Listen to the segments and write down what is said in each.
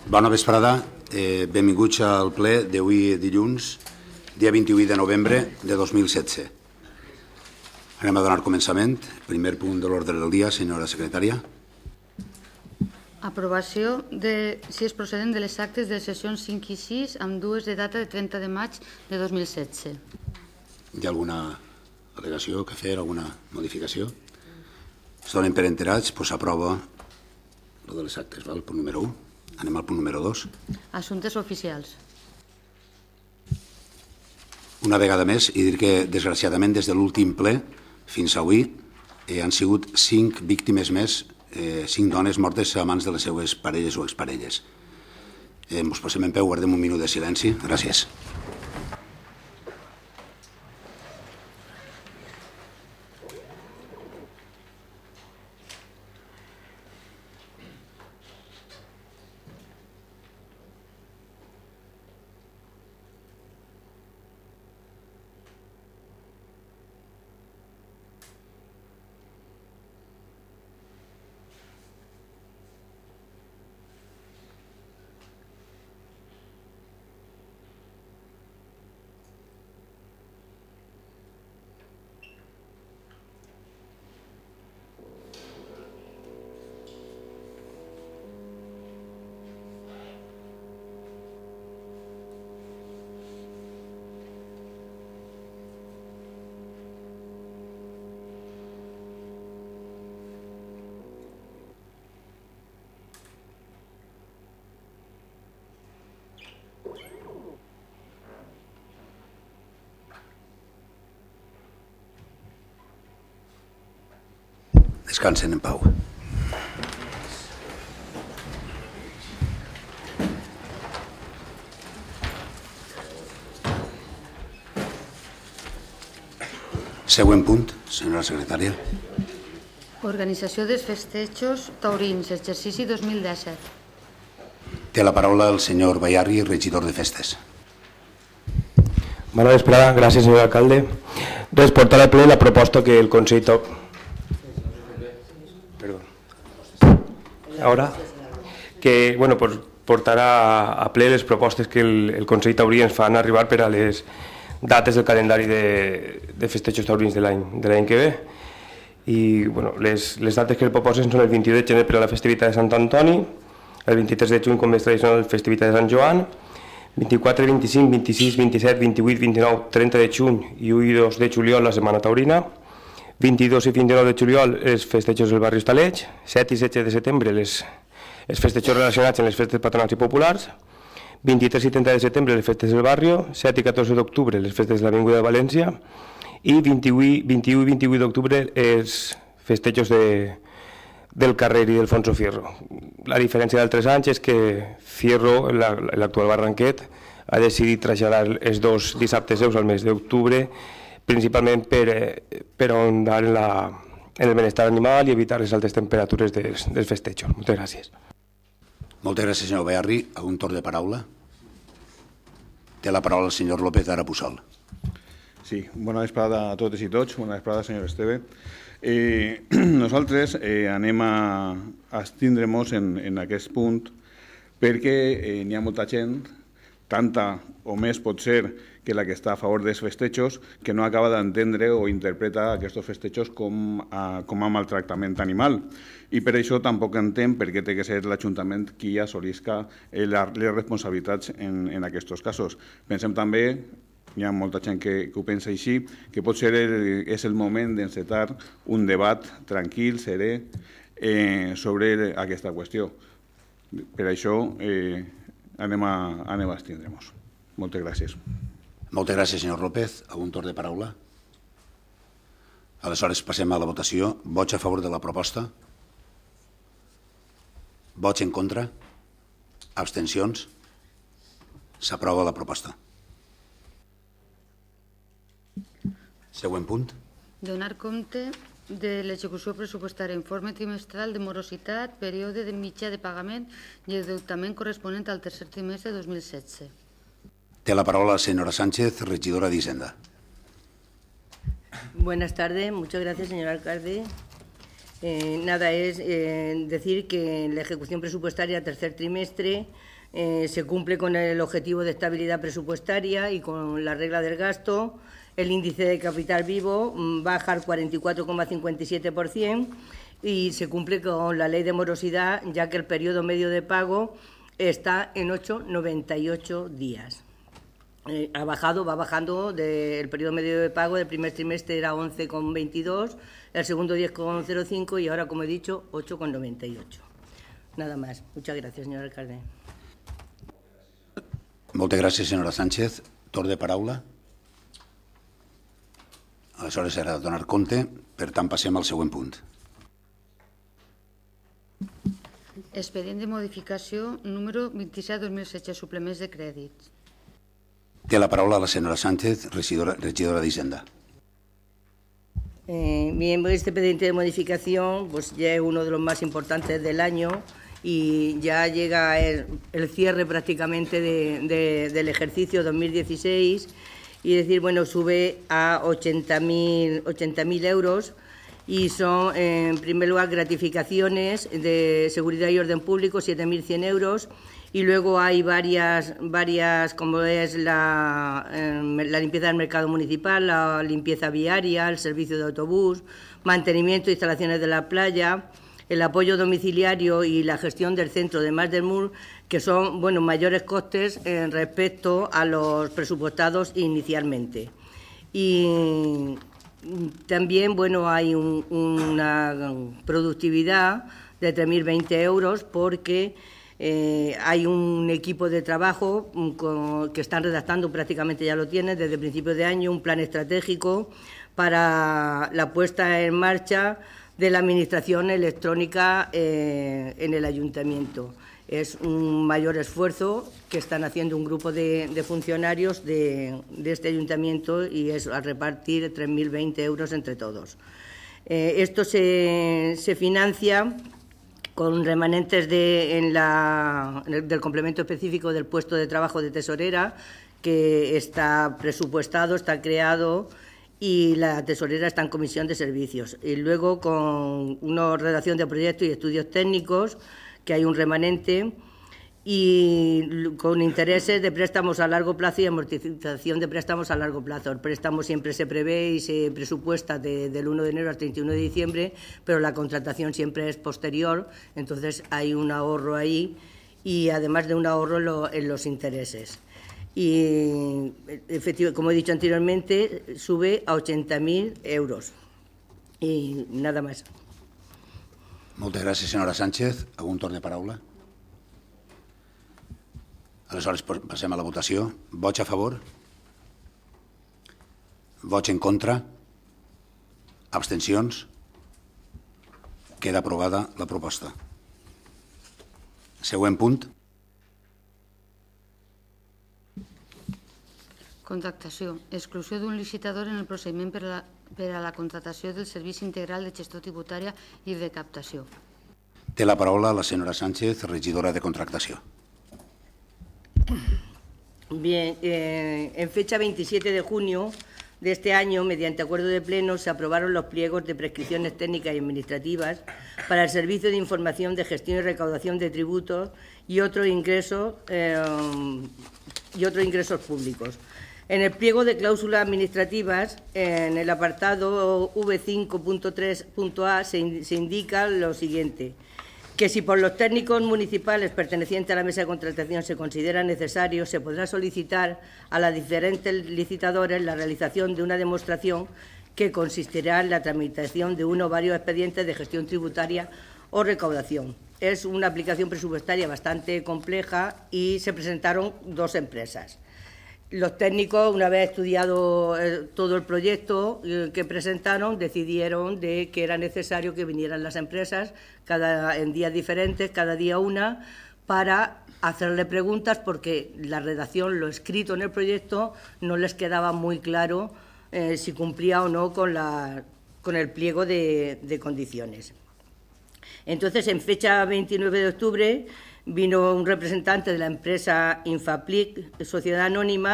Bona vesprada, benvinguts al ple d'avui dilluns, dia 28 de novembre de 2017. Anem a donar començament. Primer punt de l'ordre del dia, senyora secretària. Aprovació de, si és procedent, de les actes de les sessions 5 i 6 amb dues de data de 30 de maig de 2017. Hi ha alguna al·legació que fer, alguna modificació? Es donen per enterats, doncs s'aprova el de les actes, el punt número 1. Anem al punt número 2. Assumptes oficials. Una vegada més, i dir que, desgraciadament, des de l'últim ple fins avui han sigut 5 víctimes més, 5 dones mortes a mans de les seues parelles o exparelles. Ens posem en peu, guardem un minut de silenci. Gràcies. Descansen en pau. Següent punt, senyora secretària. Organització dels festejos taurins, exercici 2017. Té la paraula el senyor Bayarri, regidor de festes. Bona vesprada, gràcies, senyor alcalde. Res, portar al ple la proposta que el Consell portarà a ple les propostes que el Consell Taurí ens fan arribar per a les dates del calendari de festejos taurins de l'any que ve. I les dates que el proposen són el 21 de gener per a la festivitat de Sant Antoni, el 23 de juny, com és tradicional, la festivitat de Sant Joan, 24, 25, 26, 27, 28, 29, 30 de juny i 1 i 2 de juliol la Setmana Taurina, 22 i 29 de juliol els festejos del barri Hostalets, 7 i 16 de setembre els festejos relacionats amb les festes patronals i populars, 23 i 30 de setembre les festes del barri, 7 i 14 d'octubre les festes de l'Avinguda de València i 21 i 28 d'octubre els festejos del carrer i d'Alfonso Fierro. La diferència d'altres anys és que Fierro, l'actual Barranquet, ha decidit traslladar els dos dissabtes seus al mes d'octubre, principalment per ahondar en el benestar animal i evitar les altes temperatures dels festejos. Moltes gràcies. Moltes gràcies, senyor Bayarri. Algun torn de paraula? Té la paraula el senyor López d'Ara Puçol. Sí, bona vesprada a totes i tots. Bona vesprada, senyor Esteve. Nosaltres anem a abstindre-nos en aquest punt perquè n'hi ha molta gent, tanta o més pot ser que la que està a favor dels festejos, que no acaba d'entendre o interpreta aquests festejos com a maltractament animal. I per això tampoc entén per què té que ser l'Ajuntament qui assolisca les responsabilitats en aquests casos. Pensem també, hi ha molta gent que ho pensa així, que potser és el moment d'encetar un debat tranquil, serè, sobre aquesta qüestió. Per això anem a abstindre-nos. Moltes gràcies. Moltes gràcies, senyor López. Algun torn de paraula? Aleshores passem a la votació. Vots a favor de la proposta? Vots en contra? Abstencions? S'aprova la proposta. Següent punt. Donar compte de l'execució pressupostària, informe trimestral de morositat, període de mitjà de pagament i endeutament corresponent al tercer trimestre de 2017. Té la palabra la señora Sánchez, regidora de Hisenda. Buenas tardes, muchas gracias, señor alcalde. Nada, es decir que la ejecución presupuestaria tercer trimestre se cumple con el objetivo de estabilidad presupuestaria y con la regla del gasto. El índice de capital vivo baja al 44,57% y se cumple con la ley de morosidad, ya que el periodo medio de pago está en 8,98 días. Va bajando del periodo medio de pago. Del primer trimestre era 11,22, el segundo 10,05 y ahora, como he dicho, 8,98. Nada más. Muchas gracias, señor alcalde. Moltes gràcies, senyora Sánchez. Torn de paraula. Aleshores serà donar compte. Per tant, passem al següent punt. Expedient de modificació número 27-2016, suplements de crèdits. Té la paraula la senyora Sánchez, regidora d'Hisenda. Bien, este expediente de modificación pues ya es uno de los más importantes del año y ya llega el cierre prácticamente del ejercicio 2016 y decir, bueno, sube a 80.000 euros y son, en primer lugar, gratificaciones de seguridad y orden público, 7.100 euros, y luego hay varias como es la limpieza del mercado municipal, la limpieza viaria, el servicio de autobús, mantenimiento de instalaciones de la playa, el apoyo domiciliario y la gestión del centro de Mas del Mur, que son mayores costes respecto a los presupuestados inicialmente. Y también hay una productividad de 3.020 euros porque hay un equipo de trabajo que están redactando, prácticamente ya lo tienen, desde principios de año, un plan estratégico para la puesta en marcha de la administración electrónica en el ayuntamiento. Es un mayor esfuerzo que están haciendo un grupo de funcionarios de este ayuntamiento y es a repartir 3.020 euros entre todos. Esto se financia con remanentes del complemento específico del puesto de trabajo de tesorera, que está presupuestado, está creado, y la tesorera está en comisión de servicios. Y luego con una redacción de proyectos y estudios técnicos, que hay un remanente, y con intereses de préstamos a largo plazo y amortización de préstamos a largo plazo. El préstamo siempre se prevé y se presupuesta del 1 de enero al 31 de diciembre, pero la contratación siempre es posterior, entonces hay un ahorro ahí y además de un ahorro en los intereses. Y efectivamente, como he dicho anteriormente, sube a 80.000 euros. Y nada más. Moltes gràcies, senyora Sánchez. Algun torn de paraula? Aleshores passem a la votació. Vots a favor? Vots en contra? Abstencions? Queda aprovada la proposta. Següent punt. Contractació. Exclusió d'un licitador en el procediment per a la contratació del Servici Integral de Gestió Tributària i de Captació. Té la paraula la senyora Sánchez, regidora de Contractació. Bien, en fecha 27 de junio de este año, mediante acuerdo de pleno, se aprobaron los pliegos de prescripciones técnicas y administrativas para el Servicio de Información de Gestión y Recaudación de Tributos y otros ingresos públicos. En el pliego de cláusulas administrativas, en el apartado V5.3.a se indica lo siguiente: que si por los técnicos municipales pertenecientes a la mesa de contratación se considera necesario, se podrá solicitar a los diferentes licitadores la realización de una demostración que consistirá en la tramitación de uno o varios expedientes de gestión tributaria o recaudación. Es una aplicación presupuestaria bastante compleja y se presentaron dos empresas. Los técnicos, una vez estudiado todo el proyecto que presentaron, decidieron que era necesario que vinieran las empresas en días diferentes, cada día una, para hacerle preguntas, porque la redacción, lo escrito en el proyecto, no les quedaba muy claro si cumplía o no con el pliego de condiciones. Entonces, en fecha 29 de octubre, vino un representante de la empresa Infaplic, sociedad anónima,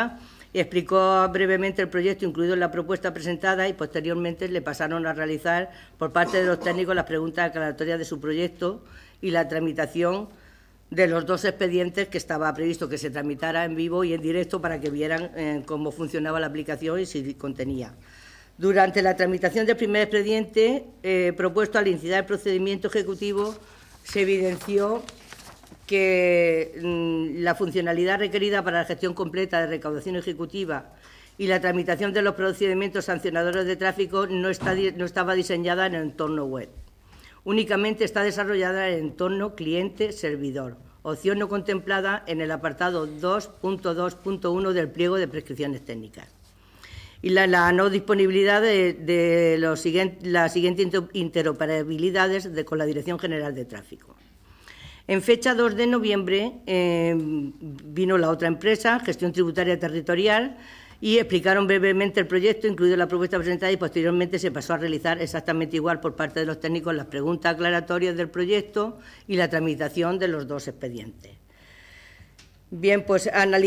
explicó brevemente el proyecto incluido en la propuesta presentada y posteriormente le pasaron a realizar por parte de los técnicos las preguntas aclaratorias de su proyecto y la tramitación de los 2 expedientes que estaba previsto que se tramitara en vivo y en directo para que vieran cómo funcionaba la aplicación y si contenía. Durante la tramitación del primer expediente propuesto al iniciar el procedimiento ejecutivo se evidenció que la funcionalidad requerida para la gestión completa de recaudación ejecutiva y la tramitación de los procedimientos sancionadores de tráfico no estaba diseñada en el entorno web. Únicamente está desarrollada en el entorno cliente-servidor, opción no contemplada en el apartado 2.2.1 del pliego de prescripciones técnicas. Y la no disponibilidad de las siguientes interoperabilidades con la Dirección General de Tráfico. En fecha 2 de noviembre vino la otra empresa, Gestión Tributaria Territorial, y explicaron brevemente el proyecto, incluido la propuesta presentada, y posteriormente se pasó a realizar exactamente igual por parte de los técnicos las preguntas aclaratorias del proyecto y la tramitación de los 2 expedientes. Bien, pues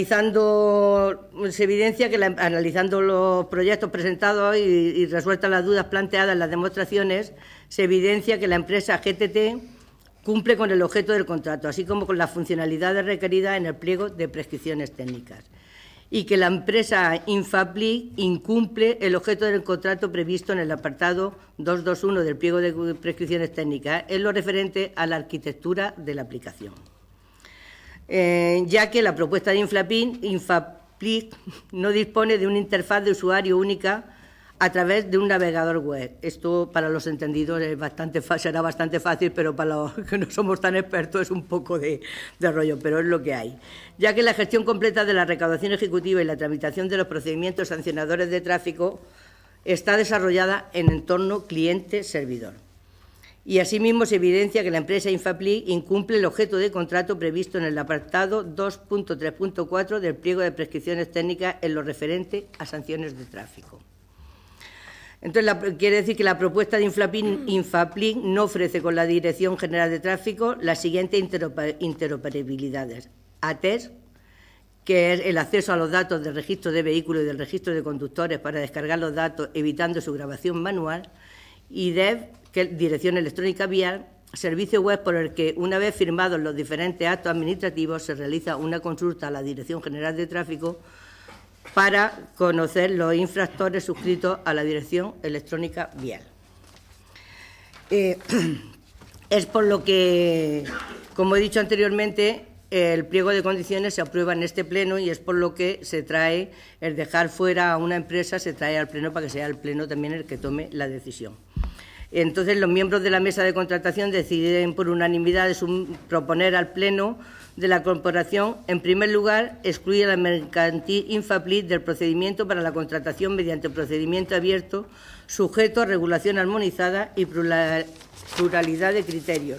se evidencia que analizando los proyectos presentados y resueltas las dudas planteadas en las demostraciones, se evidencia que la empresa GTT cumple con el objeto del contrato, así como con las funcionalidades requeridas en el pliego de prescripciones técnicas, y que la empresa Infapli incumple el objeto del contrato previsto en el apartado 2.2.1 del pliego de prescripciones técnicas en lo referente a la arquitectura de la aplicación. Ya que la propuesta de Infapli no dispone de una interfaz de usuario única a través de un navegador web. Esto para los entendidos será bastante fácil, pero para los que no somos tan expertos es un poco de rollo, pero es lo que hay. Ya que la gestión completa de la recaudación ejecutiva y la tramitación de los procedimientos sancionadores de tráfico está desarrollada en entorno cliente-servidor. Y asimismo se evidencia que la empresa Infapli incumple el objeto de contrato previsto en el apartado 2.3.4 del pliego de prescripciones técnicas en lo referente a sanciones de tráfico. Entonces, quiere decir que la propuesta de Infapli no ofrece con la Dirección General de Tráfico las siguientes interoperabilidades. ATES, que es el acceso a los datos del registro de vehículos y del registro de conductores para descargar los datos evitando su grabación manual, y DEV, que es Dirección Electrónica Vial, servicio web por el que, una vez firmados los diferentes actos administrativos, se realiza una consulta a la Dirección General de Tráfico para conocer los infractores suscritos a la Dirección Electrónica Vial. Es por lo que, como he dicho anteriormente, el pliego de condiciones se aprueba en este pleno y es por lo que se trae el dejar fuera a una empresa, se trae al pleno para que sea el pleno también el que tome la decisión. Entonces, los miembros de la mesa de contratación deciden por unanimidad proponer al pleno de la corporación, en primer lugar, excluye a la mercantil Infapli del procedimiento para la contratación mediante procedimiento abierto, sujeto a regulación armonizada y pluralidad de criterios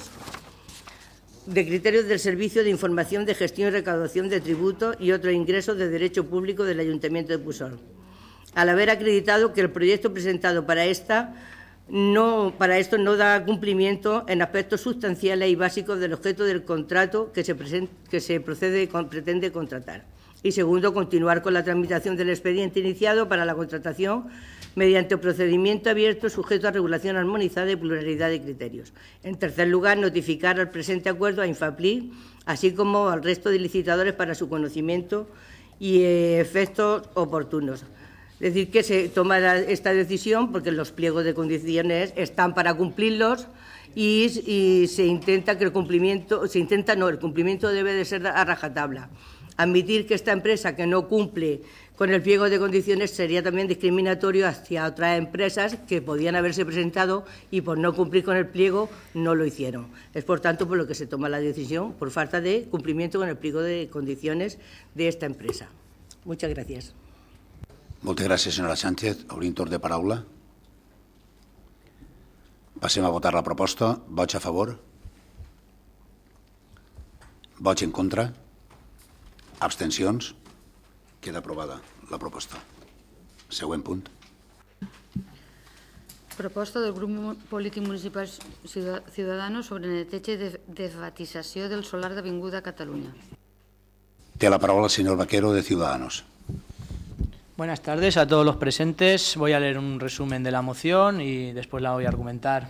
del Servicio de Información de Gestión y Recaudación de Tributos y otros ingresos de derecho público del Ayuntamiento de Pusol, al haber acreditado que el proyecto presentado para esto no da cumplimiento en aspectos sustanciales y básicos del objeto del contrato que se pretende contratar. Y segundo, continuar con la tramitación del expediente iniciado para la contratación mediante procedimiento abierto sujeto a regulación armonizada y pluralidad de criterios. En tercer lugar, notificar al presente acuerdo a Infapli, así como al resto de licitadores para su conocimiento y efectos oportunos. Es decir, que se toma esta decisión porque los pliegos de condiciones están para cumplirlos y se intenta que el cumplimiento debe de ser a rajatabla. Admitir que esta empresa que no cumple con el pliego de condiciones sería también discriminatorio hacia otras empresas que podían haberse presentado y por no cumplir con el pliego no lo hicieron. Es por tanto por lo que se toma la decisión por falta de cumplimiento con el pliego de condiciones de esta empresa. Muchas gracias. Moltes gràcies, senyora Sánchez. Obrim torn de paraula. Passem a votar la proposta. Vots a favor? Vots en contra? Abstencions? Queda aprovada la proposta. Següent punt. Proposta del grup polític municipal Ciudadanos sobre neteja i desratització del solar d'Avinguda Catalunya. Té la paraula el senyor Vaquero de Ciudadanos. Buenas tardes a todos los presentes. Voy a leer un resumen de la moción y después la voy a argumentar.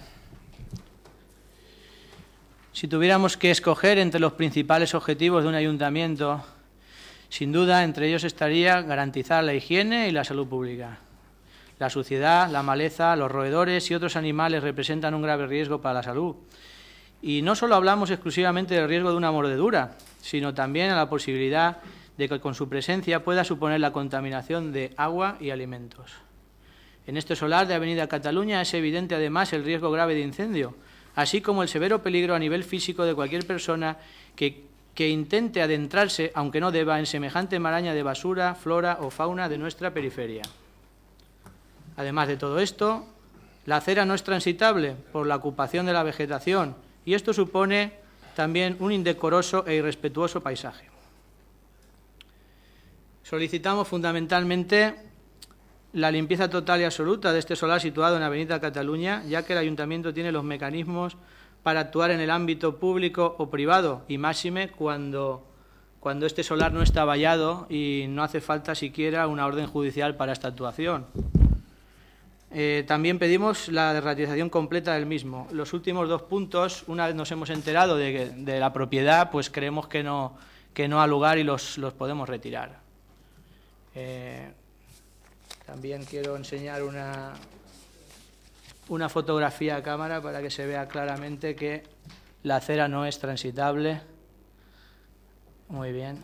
Si tuviéramos que escoger entre los principales objetivos de un ayuntamiento, sin duda entre ellos estaría garantizar la higiene y la salud pública. La suciedad, la maleza, los roedores y otros animales representan un grave riesgo para la salud. Y no solo hablamos exclusivamente del riesgo de una mordedura, sino también a la posibilidad de que con su presencia pueda suponer la contaminación de agua y alimentos. En este solar de Avenida Cataluña es evidente además el riesgo grave de incendio, así como el severo peligro a nivel físico de cualquier persona que intente adentrarse, aunque no deba, en semejante maraña de basura, flora o fauna de nuestra periferia. Además de todo esto, la acera no es transitable por la ocupación de la vegetación y esto supone también un indecoroso e irrespetuoso paisaje. Solicitamos fundamentalmente la limpieza total y absoluta de este solar situado en Avenida Cataluña, ya que el Ayuntamiento tiene los mecanismos para actuar en el ámbito público o privado, y máxime cuando este solar no está vallado y no hace falta siquiera una orden judicial para esta actuación. También pedimos la ratificación completa del mismo. Los últimos dos puntos, una vez nos hemos enterado de la propiedad, pues creemos que no ha lugar y los podemos retirar. También quiero enseñar una fotografía a cámara para que se vea claramente que la acera no es transitable. Muy bien.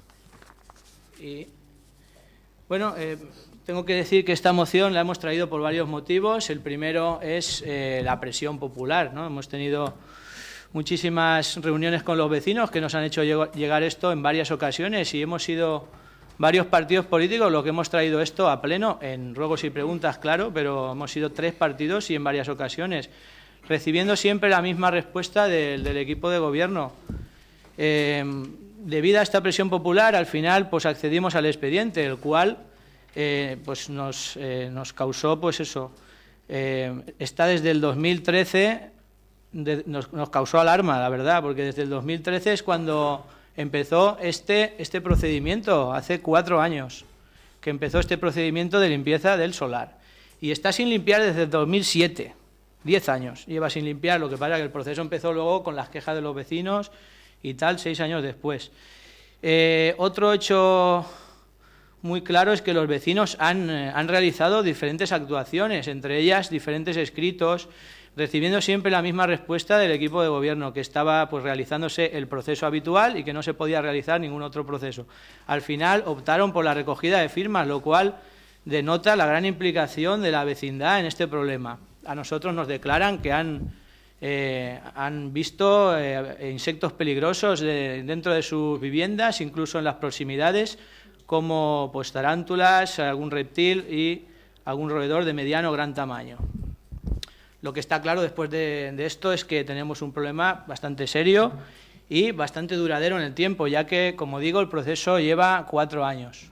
Y bueno, tengo que decir que esta moción la hemos traído por varios motivos. El primero es la presión popular, ¿no? Hemos tenido muchísimas reuniones con los vecinos que nos han hecho llegar esto en varias ocasiones y hemos sido varios partidos políticos los que hemos traído esto a pleno, en ruegos y preguntas, claro, pero hemos sido 3 partidos y en varias ocasiones, recibiendo siempre la misma respuesta del equipo de gobierno. Debido a esta presión popular, al final pues accedimos al expediente, el cual pues nos causó, pues eso, está desde el 2013, nos causó alarma, la verdad, porque desde el 2013 es cuando empezó este procedimiento, hace 4 años, que empezó este procedimiento de limpieza del solar. Y está sin limpiar desde el 2007, 10 años lleva sin limpiar, lo que pasa es que el proceso empezó luego con las quejas de los vecinos y tal, 6 años después. Otro hecho muy claro es que los vecinos han realizado diferentes actuaciones, entre ellas diferentes escritos, recibiendo siempre la misma respuesta del equipo de gobierno, que estaba pues realizándose el proceso habitual y que no se podía realizar ningún otro proceso. Al final optaron por la recogida de firmas, lo cual denota la gran implicación de la vecindad en este problema. A nosotros nos declaran que han visto insectos peligrosos dentro de sus viviendas, incluso en las proximidades, como pues tarántulas, algún reptil y algún roedor de mediano o gran tamaño. Lo que está claro después de esto es que tenemos un problema bastante serio y bastante duradero en el tiempo, ya que, como digo, el proceso lleva 4 años.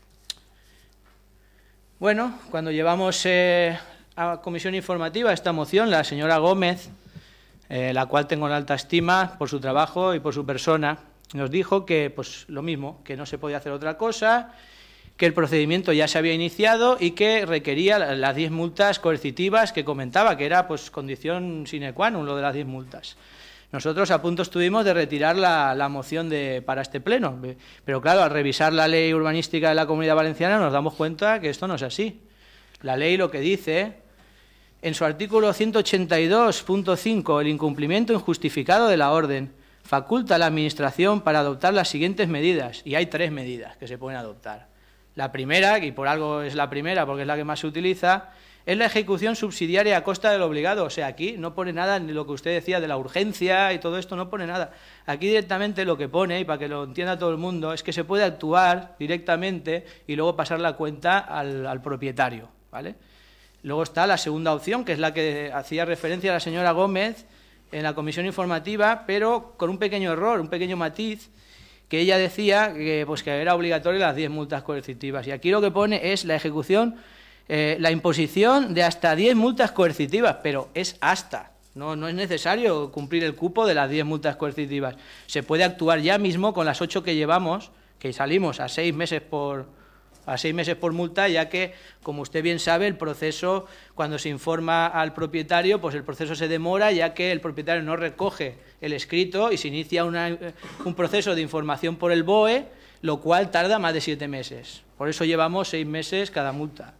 Bueno, cuando llevamos a comisión informativa esta moción, la señora Gómez, la cual tengo en alta estima por su trabajo y por su persona, nos dijo que pues lo mismo, que no se podía hacer otra cosa, que el procedimiento ya se había iniciado y que requería las 10 multas coercitivas que comentaba, que era pues condición sine qua non lo de las 10 multas. Nosotros a punto estuvimos de retirar la moción para este pleno, pero claro, al revisar la ley urbanística de la Comunidad Valenciana nos damos cuenta que esto no es así. La ley lo que dice, en su artículo 182.5, el incumplimiento injustificado de la orden faculta a la Administración para adoptar las siguientes medidas, y hay 3 medidas que se pueden adoptar. La primera, y por algo es la primera porque es la que más se utiliza, es la ejecución subsidiaria a costa del obligado. O sea, aquí no pone nada, ni lo que usted decía de la urgencia y todo esto, no pone nada. Aquí directamente lo que pone, y para que lo entienda todo el mundo, es que se puede actuar directamente y luego pasar la cuenta al propietario, ¿vale? Luego está la segunda opción, que es la que hacía referencia la señora Gómez en la comisión informativa, pero con un pequeño error, un pequeño matiz, que ella decía que era obligatorio las 10 multas coercitivas. Y aquí lo que pone es la ejecución, la imposición de hasta 10 multas coercitivas, pero es hasta. No es necesario cumplir el cupo de las 10 multas coercitivas. Se puede actuar ya mismo con las 8 que llevamos, que salimos a 6 meses por a 6 meses por multa, ya que, como usted bien sabe, el proceso, cuando se informa al propietario, pues el proceso se demora, ya que el propietario no recoge el escrito y se inicia un proceso de información por el BOE, lo cual tarda más de 7 meses. Por eso llevamos 6 meses cada multa.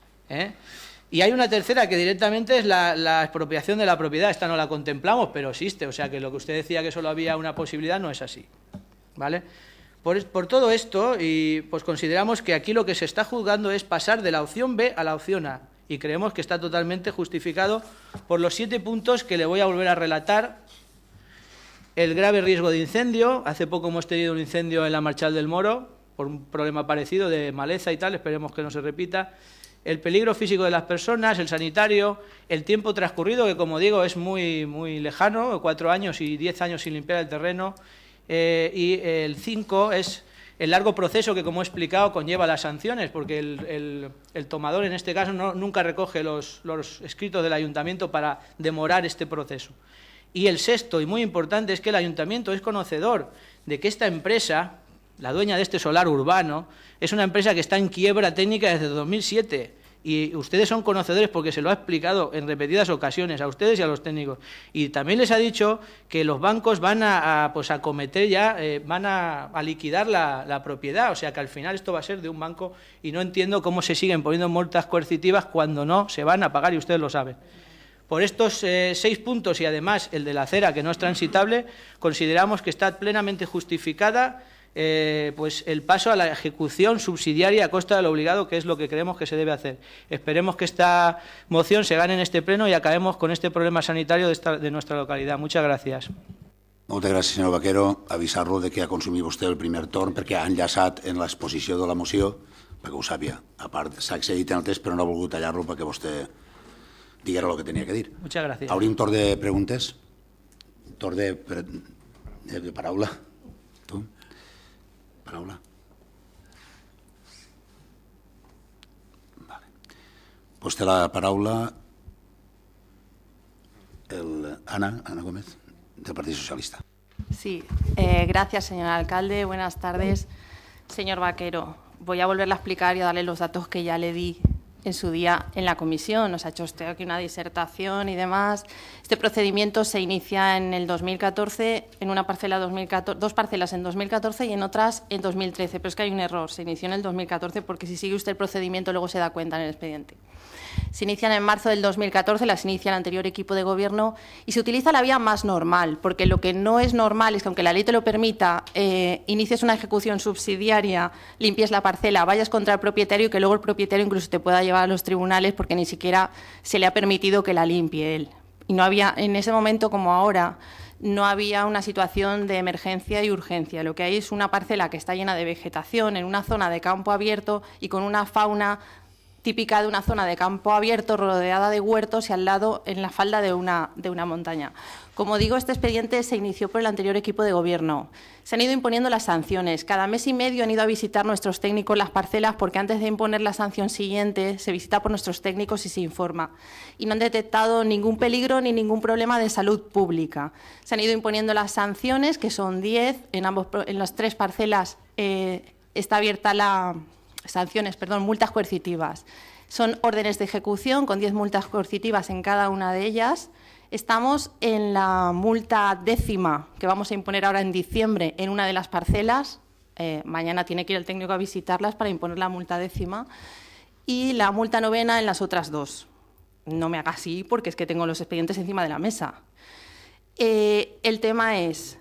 Y hay una tercera que directamente es la expropiación de la propiedad. Esta no la contemplamos, pero existe. O sea que lo que usted decía que solo había una posibilidad no es así. ¿Vale? Por todo esto, y pues consideramos que aquí lo que se está juzgando es pasar de la opción B a la opción A. Y creemos que está totalmente justificado por los 7 puntos que le voy a volver a relatar. El grave riesgo de incendio. Hace poco hemos tenido un incendio en la Marchal del Moro, por un problema parecido de maleza y tal, esperemos que no se repita. El peligro físico de las personas, el sanitario, el tiempo transcurrido, que como digo es muy, muy lejano, 4 años y 10 años sin limpiar el terreno. Y el 5 es el largo proceso que, como he explicado, conlleva las sanciones, porque el tomador, en este caso, nunca recoge los escritos del ayuntamiento para demorar este proceso. Y el 6º, y muy importante, es que el ayuntamiento es conocedor de que esta empresa, la dueña de este solar urbano, es una empresa que está en quiebra técnica desde 2007. Y ustedes son conocedores porque se lo ha explicado en repetidas ocasiones a ustedes y a los técnicos. Y también les ha dicho que los bancos van a cometer ya, van a liquidar la propiedad. O sea que al final esto va a ser de un banco y no entiendo cómo se siguen poniendo multas coercitivas cuando no se van a pagar y ustedes lo saben. Por estos 6 puntos y además el de la acera, que no es transitable, consideramos que está plenamente justificada pues el paso a la ejecución subsidiaria a costa del obligado, que es lo que creemos que se debe hacer. Esperemos que esta moción se gane en este pleno y acabemos con este problema sanitario de nuestra localidad. Muchas gracias. Moltes gràcies, senyor Vaquero. Avisar-lo que ha consumit vostè el primer torn perquè ha enllaçat en l'exposició de la moció, perquè ho sàpia. A part, s'ha excedit en el text, però no ha volgut tallar-lo perquè vostè diguera el que tenia que dir. Muchas gracias. Obrim torn de preguntes? Torn de paraula? Tu? Paraula. Vale. Pues té la paraula Ana Gómez, del Partido Socialista. Sí, gracias, señor alcalde. Buenas tardes. Señor Vaquero, voy a volverle a explicar y a darle los datos que ya le di en su día en la comisión. Nos ha hecho usted aquí una disertación y demás. Este procedimiento se inicia en el 2014, en una parcela 2014, 2 parcelas en 2014 y en otras en 2013. Pero es que hay un error, se inició en el 2014 porque si sigue usted el procedimiento luego se da cuenta en el expediente. Se inician en marzo del 2014, las inicia el anterior equipo de gobierno y se utiliza la vía más normal, porque lo que no es normal es que, aunque la ley te lo permita, inicies una ejecución subsidiaria, limpies la parcela, vayas contra el propietario y que luego el propietario incluso te pueda llevar a los tribunales porque ni siquiera se le ha permitido que la limpie él. Y no había, en ese momento como ahora, no había una situación de emergencia y urgencia. Lo que hay es una parcela que está llena de vegetación en una zona de campo abierto y con una fauna típica de una zona de campo abierto rodeada de huertos y al lado en la falda de una montaña. Como digo, este expediente se inició por el anterior equipo de gobierno. Se han ido imponiendo las sanciones. Cada mes y medio han ido a visitar nuestros técnicos las parcelas porque antes de imponer la sanción siguiente se visita por nuestros técnicos y se informa. Y no han detectado ningún peligro ni ningún problema de salud pública. Se han ido imponiendo las sanciones, que son 10. En las 3 parcelas está abierta multas coercitivas. Son órdenes de ejecución con 10 multas coercitivas en cada una de ellas. Estamos en la multa 10ª que vamos a imponer ahora en diciembre en una de las parcelas. Mañana tiene que ir el técnico a visitarlas para imponer la multa 10ª y la multa 9ª en las otras 2. No me haga así porque es que tengo los expedientes encima de la mesa. El tema es,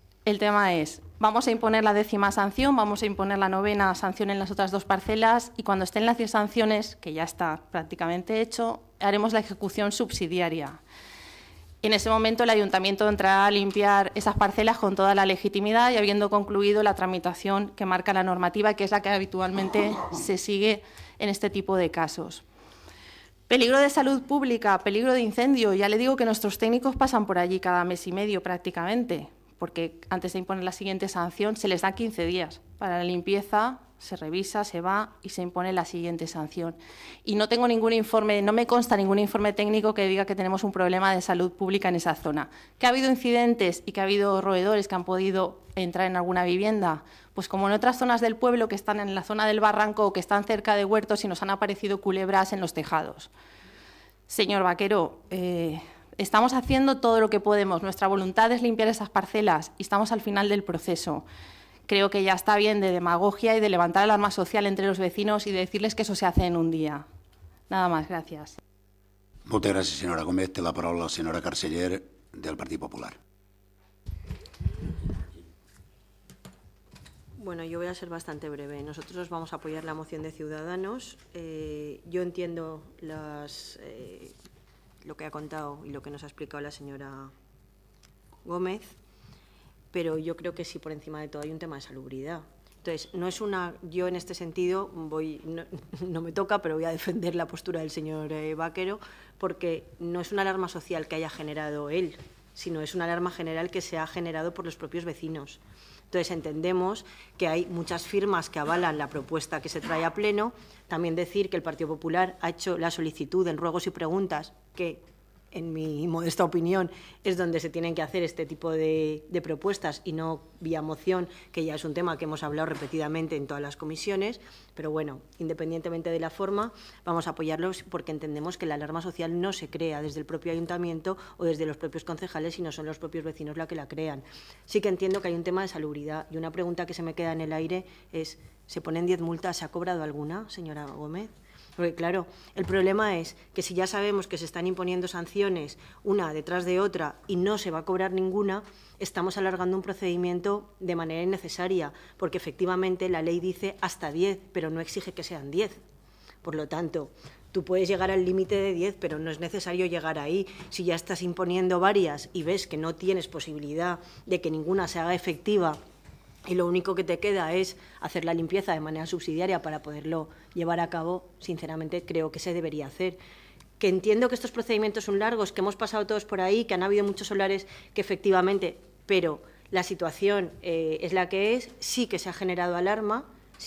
vamos a imponer la 10ª sanción, vamos a imponer la 9ª sanción en las otras 2 parcelas y cuando estén las 10 sanciones, que ya está prácticamente hecho, haremos la ejecución subsidiaria. En ese momento el ayuntamiento entrará a limpiar esas parcelas con toda la legitimidad y habiendo concluido la tramitación que marca la normativa, que es la que habitualmente se sigue en este tipo de casos. Peligro de salud pública, peligro de incendio. Ya le digo que nuestros técnicos pasan por allí cada mes y medio prácticamente, porque antes de imponer la siguiente sanción se les da 15 días para la limpieza se revisa, se va y se impone la siguiente sanción. Y no tengo ningún informe, no me consta ningún informe técnico que diga que tenemos un problema de salud pública en esa zona. ¿Que ha habido incidentes y que ha habido roedores que han podido entrar en alguna vivienda? Pues como en otras zonas del pueblo que están en la zona del barranco o que están cerca de huertos y nos han aparecido culebras en los tejados. Señor Vaquero, estamos haciendo todo lo que podemos. Nuestra voluntad es limpiar esas parcelas y estamos al final del proceso. Creo que ya está bien de demagogia y de levantar alarma social entre los vecinos y de decirles que eso se hace en un día. Nada más, gracias. Moltes gràcies, senyora Gómez. Té la paraula la senyora Carceller, del Partit Popular. Bueno, yo voy a ser bastante breve. Nosotros vamos a apoyar la moción de Ciudadanos. Yo entiendo lo que ha contado y lo que nos ha explicado la señora Gómez, pero yo creo que sí, por encima de todo, hay un tema de salubridad. Entonces, no es yo en este sentido no me toca, pero voy a defender la postura del señor Vaquero, porque no es una alarma social que haya generado él, sino es una alarma general que se ha generado por los propios vecinos. Entonces, entendemos que hay muchas firmas que avalan la propuesta que se trae a pleno. También decir que el Partido Popular ha hecho la solicitud en ruegos y preguntas que, en mi modesta opinión, es donde se tienen que hacer este tipo de propuestas y no vía moción, que ya es un tema que hemos hablado repetidamente en todas las comisiones. Pero bueno, independientemente de la forma, vamos a apoyarlos porque entendemos que la alarma social no se crea desde el propio ayuntamiento o desde los propios concejales, sino son los propios vecinos los que la crean. Sí que entiendo que hay un tema de salubridad y una pregunta que se me queda en el aire es, ¿se ponen 10 multas? ¿Se ha cobrado alguna, señora Gómez? Porque, claro, el problema es que si ya sabemos que se están imponiendo sanciones una detrás de otra y no se va a cobrar ninguna, estamos alargando un procedimiento de manera innecesaria, porque efectivamente la ley dice hasta 10, pero no exige que sean 10. Por lo tanto, tú puedes llegar al límite de 10, pero no es necesario llegar ahí. Si ya estás imponiendo varias y ves que no tienes posibilidad de que ninguna se haga efectiva, y lo único que te queda es hacer la limpieza de manera subsidiaria para poderlo llevar a cabo, sinceramente creo que se debería hacer. Que entiendo que estos procedimientos son largos, que hemos pasado todos por ahí, que han habido muchos solares que efectivamente, pero la situación es la que es, sí que se ha generado alarma,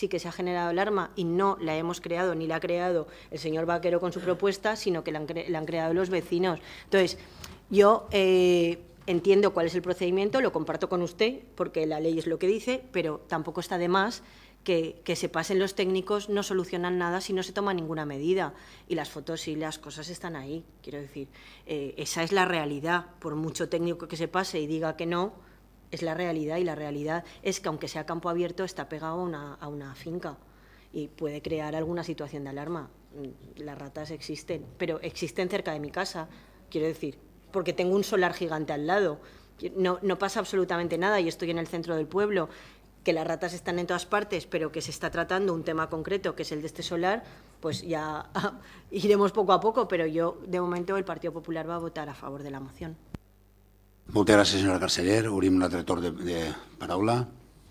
y no la hemos creado ni la ha creado el señor Vaquero con su propuesta, sino que la han creado los vecinos. Entonces, yo entiendo cuál es el procedimiento, lo comparto con usted, porque la ley es lo que dice, pero tampoco está de más que se pasen los técnicos, no solucionan nada si no se toma ninguna medida. Y las fotos y las cosas están ahí, quiero decir. Esa es la realidad. Por mucho técnico que se pase y diga que no, es la realidad, y la realidad es que, aunque sea campo abierto, está pegado a una finca y puede crear alguna situación de alarma. Las ratas existen, pero existen cerca de mi casa, quiero decir, porque tengo un solar gigante al lado. No pasa absolutamente nada y estoy en el centro del pueblo. Que las ratas están en todas partes, pero que se está tratando un tema concreto, que es el de este solar, pues ya iremos poco a poco, pero yo, de momento, el Partido Popular va a votar a favor de la moción. Moltes gràcies, senyora Carceller. Obrim un altre torn de paraula.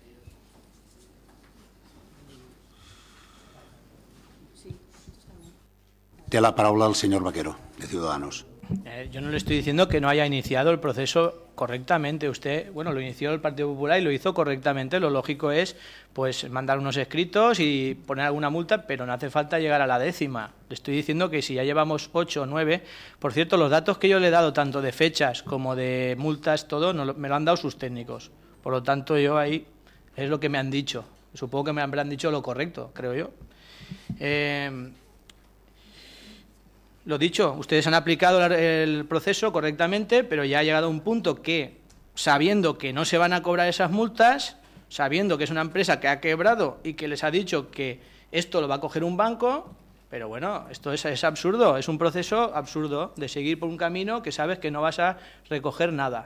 Té la paraula el señor Vaquero, de Ciudadanos. Yo no le estoy diciendo que no haya iniciado el proceso correctamente. Usted, bueno, lo inició el Partido Popular y lo hizo correctamente. Lo lógico es, pues, mandar unos escritos y poner alguna multa, pero no hace falta llegar a la 10ª. Le estoy diciendo que si ya llevamos 8 o 9, por cierto, los datos que yo le he dado, tanto de fechas como de multas, todo, me lo han dado sus técnicos. Por lo tanto, yo ahí es lo que me han dicho. Supongo que me habrán dicho lo correcto, creo yo. Lo dicho, ustedes han aplicado el proceso correctamente, pero ya ha llegado un punto que, sabiendo que no se van a cobrar esas multas, sabiendo que es una empresa que ha quebrado y que les ha dicho que esto lo va a coger un banco, pero bueno, esto es absurdo, es un proceso absurdo de seguir por un camino que sabes que no vas a recoger nada.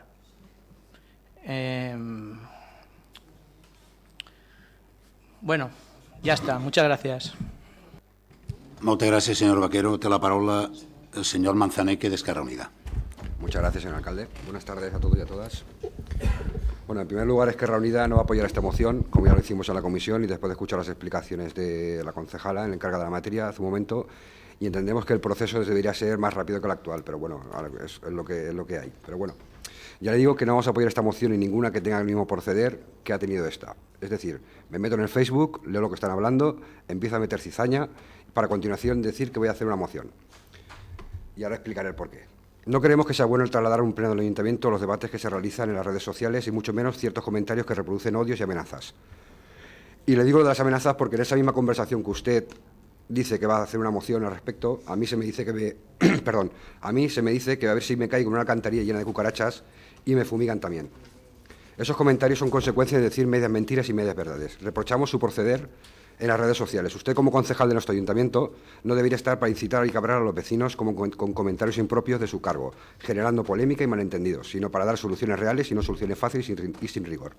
Bueno, ya está, muchas gracias. Moltes gràcies, señor Vaquero. Té la paraula el señor Manzaneque, de Esquerra Unida. Muchas gracias, señor alcalde. Buenas tardes a todos y a todas. Bueno, en primer lugar, Esquerra Unida no va a apoyar esta moción, como ya lo hicimos en la comisión y después de escuchar las explicaciones de la concejala, la encargada de la materia, hace un momento, y entendemos que el proceso debería ser más rápido que el actual, pero bueno, es lo que hay. Pero bueno, Ya le digo que no vamos a apoyar esta moción y ninguna que tenga el mismo proceder que ha tenido esta. Es decir, me meto en el Facebook, leo lo que están hablando, empiezo a meter cizaña para a continuación decir que voy a hacer una moción. Y ahora explicaré el porqué. No creemos que sea bueno el trasladar a un pleno del Ayuntamiento los debates que se realizan en las redes sociales y mucho menos ciertos comentarios que reproducen odios y amenazas. Y le digo lo de las amenazas porque en esa misma conversación que usted dice que va a hacer una moción al respecto, a mí se me dice que a mí se me dice que a ver si me caigo en una alcantarilla llena de cucarachas y me fumigan también. Esos comentarios son consecuencia de decir medias mentiras y medias verdades. Reprochamos su proceder en las redes sociales. Usted, como concejal de nuestro ayuntamiento, no debería estar para incitar y cabrar a los vecinos con comentarios impropios de su cargo, generando polémica y malentendidos, sino para dar soluciones reales y no soluciones fáciles y sin rigor.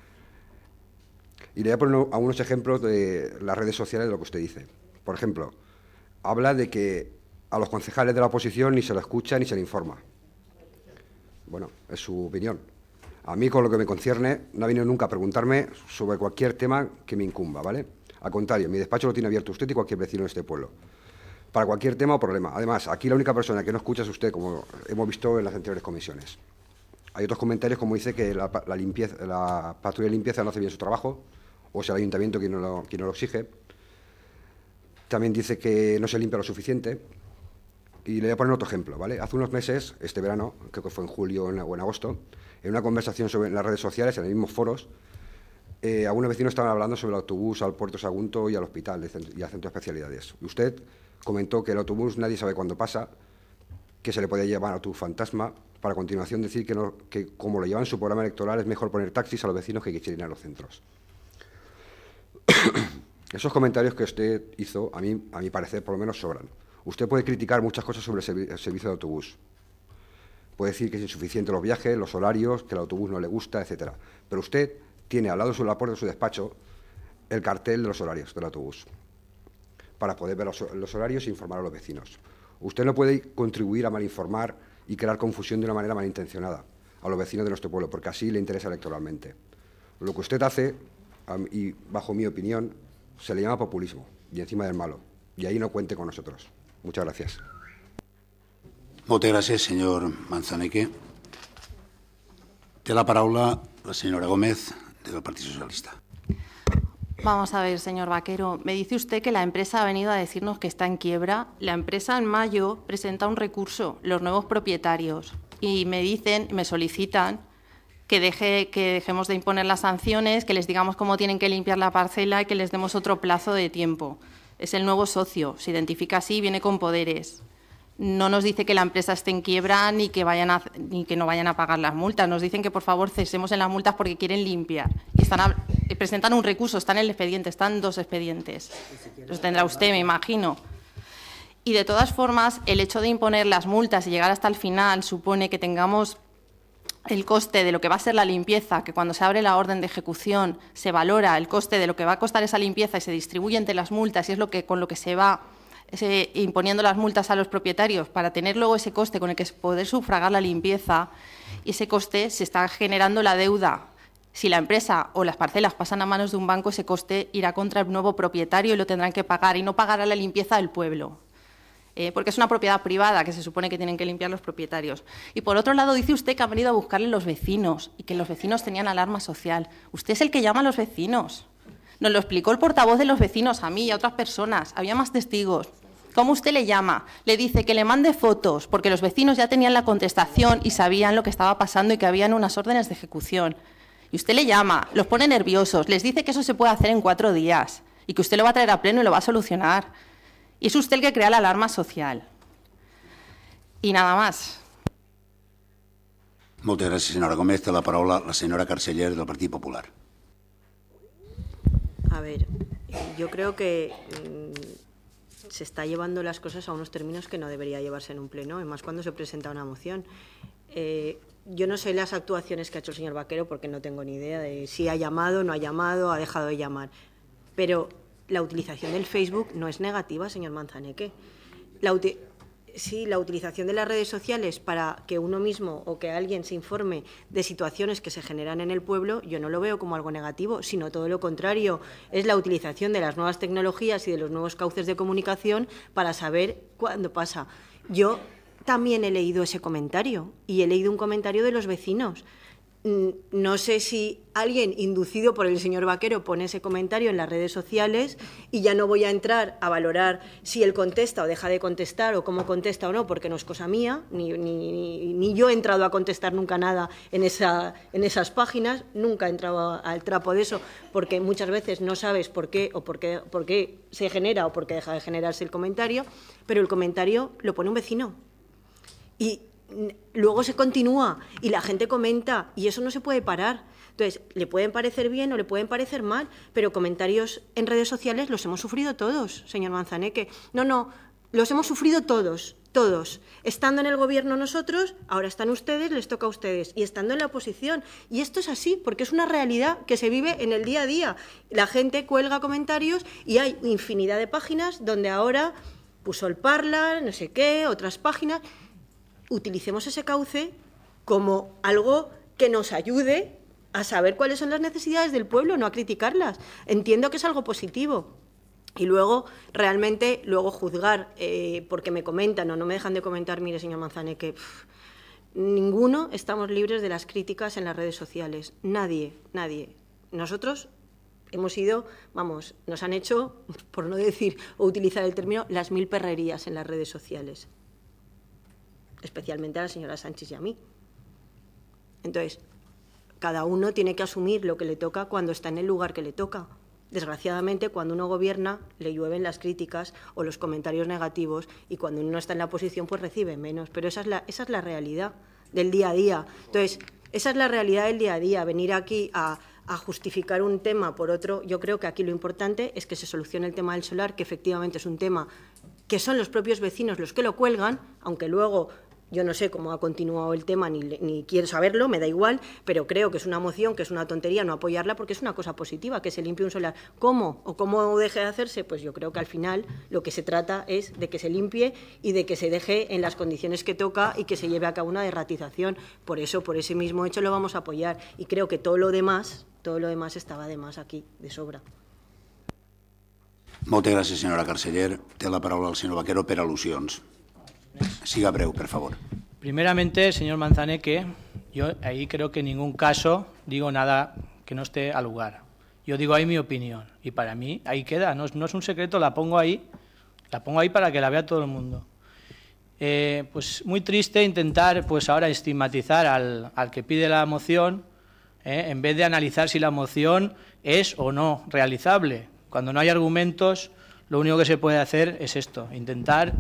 Y le voy a poner algunos ejemplos de las redes sociales de lo que usted dice. Por ejemplo, habla de que a los concejales de la oposición ni se lo escucha ni se le informa. Bueno, es su opinión. A mí, con lo que me concierne, no ha venido nunca a preguntarme sobre cualquier tema que me incumba, ¿vale? Al contrario, mi despacho lo tiene abierto usted y cualquier vecino de este pueblo, para cualquier tema o problema. Además, aquí la única persona que no escucha es usted, como hemos visto en las anteriores comisiones. Hay otros comentarios, como dice que la patrulla de limpieza no hace bien su trabajo, o sea, el ayuntamiento quien no lo exige. También dice que no se limpia lo suficiente. Y le voy a poner otro ejemplo, ¿vale? Hace unos meses, este verano, creo que fue en julio o en agosto, en una conversación en las redes sociales, en los mismos foros, algunos vecinos estaban hablando sobre el autobús al Puerto Sagunto y al hospital y al centro de especialidades. Y usted comentó que el autobús nadie sabe cuándo pasa, que se le podía llevar autobús fantasma, para a continuación decir que como lo llevan en su programa electoral es mejor poner taxis a los vecinos que quieren ir a los centros. Esos comentarios que usted hizo, a mi parecer, por lo menos sobran. Usted puede criticar muchas cosas sobre el servicio de autobús. Puede decir que es insuficiente los viajes, los horarios, que el autobús no le gusta, etcétera. Pero usted tiene al lado de la puerta de su despacho el cartel de los horarios del autobús, para poder ver los horarios e informar a los vecinos. Usted no puede contribuir a malinformar y crear confusión de una manera malintencionada a los vecinos de nuestro pueblo, porque así le interesa electoralmente. Lo que usted hace, y bajo mi opinión, se le llama populismo, y encima del malo. Y ahí no cuente con nosotros. Muchas gracias. Moltes gràcies, senyor Manzaneque. Té la paraula la senyora Gómez, del Partido Socialista. Vamos a ver, señor Vaquero. Me dice usted que la empresa ha venido a decirnos que está en quiebra. La empresa en mayo presenta un recurso, los nuevos propietarios, y me solicitan que dejemos de imponer las sanciones, que les digamos cómo tienen que limpiar la parcela y que les demos otro plazo de tiempo. Es el nuevo socio, se identifica así, viene con poderes. No nos dice que la empresa esté en quiebra ni que no vayan a pagar las multas. Nos dicen que, por favor, cesemos en las multas porque quieren limpiar. Y presentan un recurso, está en el expediente, están 2 expedientes. Los tendrá usted, me imagino. Y, de todas formas, el hecho de imponer las multas y llegar hasta el final supone que tengamos el coste de lo que va a ser la limpieza, que cuando se abre la orden de ejecución se valora el coste de lo que va a costar esa limpieza y se distribuye entre las multas, y es con lo que se va imponiendo las multas a los propietarios para tener luego ese coste con el que poder sufragar la limpieza, y ese coste se está generando la deuda. Si la empresa o las parcelas pasan a manos de un banco, ese coste irá contra el nuevo propietario y lo tendrán que pagar, y no pagará la limpieza del pueblo. Porque es una propiedad privada que se supone que tienen que limpiar los propietarios. Y por otro lado, dice usted que han venido a buscarle los vecinos y que los vecinos tenían alarma social. Usted es el que llama a los vecinos. Nos lo explicó el portavoz de los vecinos, a mí y a otras personas. Había más testigos. ¿Cómo usted le llama? Le dice que le mande fotos, porque los vecinos ya tenían la contestación y sabían lo que estaba pasando y que habían unas órdenes de ejecución. Y usted le llama, los pone nerviosos, les dice que eso se puede hacer en 4 días y que usted lo va a traer a pleno y lo va a solucionar. Y es usted el que crea la alarma social. Y nada más. Moltes gràcies, senyora Gómez. Té la paraula la senyora Carceller, del Partit Popular. A ver, yo creo que se está llevando las cosas a unos términos que no debería llevarse en un pleno, y más cuando se presenta una moción. Yo no sé las actuaciones que ha hecho el señor Vaquero, porque no tengo ni idea de si ha llamado, no ha llamado, ha dejado de llamar. Pero la utilización del Facebook no es negativa, señor Manzaneque. Sí, la utilización de las redes sociales para que uno mismo o que alguien se informe de situaciones que se generan en el pueblo, yo no lo veo como algo negativo, sino todo lo contrario. Es la utilización de las nuevas tecnologías y de los nuevos cauces de comunicación para saber cuándo pasa. Yo también he leído ese comentario y he leído un comentario de los vecinos. No sé si alguien inducido por el señor Vaquero pone ese comentario en las redes sociales y ya no voy a entrar a valorar si él contesta o deja de contestar o cómo contesta o no, porque no es cosa mía, ni yo he entrado a contestar nunca nada en esas páginas, nunca he entrado al trapo de eso, porque muchas veces no sabes por qué o por qué se genera o por qué deja de generarse el comentario, pero el comentario lo pone un vecino. Y luego se continúa y la gente comenta y eso no se puede parar. Entonces, le pueden parecer bien o le pueden parecer mal, pero comentarios en redes sociales los hemos sufrido todos, señor Manzaneque. No, los hemos sufrido todos. Estando en el gobierno nosotros, ahora están ustedes, les toca a ustedes. Y estando en la oposición. Y esto es así, porque es una realidad que se vive en el día a día. La gente cuelga comentarios y hay infinidad de páginas donde ahora puso el Parla, no sé qué, otras páginas. Utilicemos ese cauce como algo que nos ayude a saber cuáles son las necesidades del pueblo, no a criticarlas. Entiendo que es algo positivo. Y luego, realmente, juzgar porque me comentan o no me dejan de comentar, mire, señor Manzaneque, ninguno estamos libres de las críticas en las redes sociales. Nadie. Nosotros hemos ido, nos han hecho, por no decir o utilizar el término, las 1000 perrerías en las redes sociales. Especialmente a la señora Sánchez y a mí. Entonces, cada uno tiene que asumir lo que le toca cuando está en el lugar que le toca. Desgraciadamente, cuando uno gobierna, le llueven las críticas o los comentarios negativos y cuando uno está en la oposición, pues recibe menos. Pero esa es la realidad del día a día. Entonces, esa es la realidad del día a día. Venir aquí a justificar un tema por otro, yo creo que aquí lo importante es que se solucione el tema del solar, que efectivamente es un tema que son los propios vecinos los que lo cuelgan, aunque luego yo no sé cómo ha continuado el tema, ni quiero saberlo, me da igual, pero creo que es una moción, que es una tontería no apoyarla porque es una cosa positiva, que se limpie un solar. ¿Cómo? ¿O cómo deje de hacerse? Pues yo creo que al final lo que se trata es de que se limpie y de que se deje en las condiciones que toca y que se lleve a cabo una derratización. Por eso, por ese mismo hecho, lo vamos a apoyar. Y creo que todo lo demás estaba de más aquí, de sobra. Moltes gràcies, senyora Carceller. Té la paraula el senyor Vaquero per al·lusions. Siga breu, por favor. Primeramente, señor Manzaneque, yo ahí creo que en ningún caso digo nada que no esté al lugar. Yo digo ahí mi opinión y para mí ahí queda, no es un secreto, la pongo ahí para que la vea todo el mundo. Pues muy triste intentar pues ahora estigmatizar al que pide la moción, en vez de analizar si la moción es o no realizable. Cuando no hay argumentos, lo único que se puede hacer es esto, intentar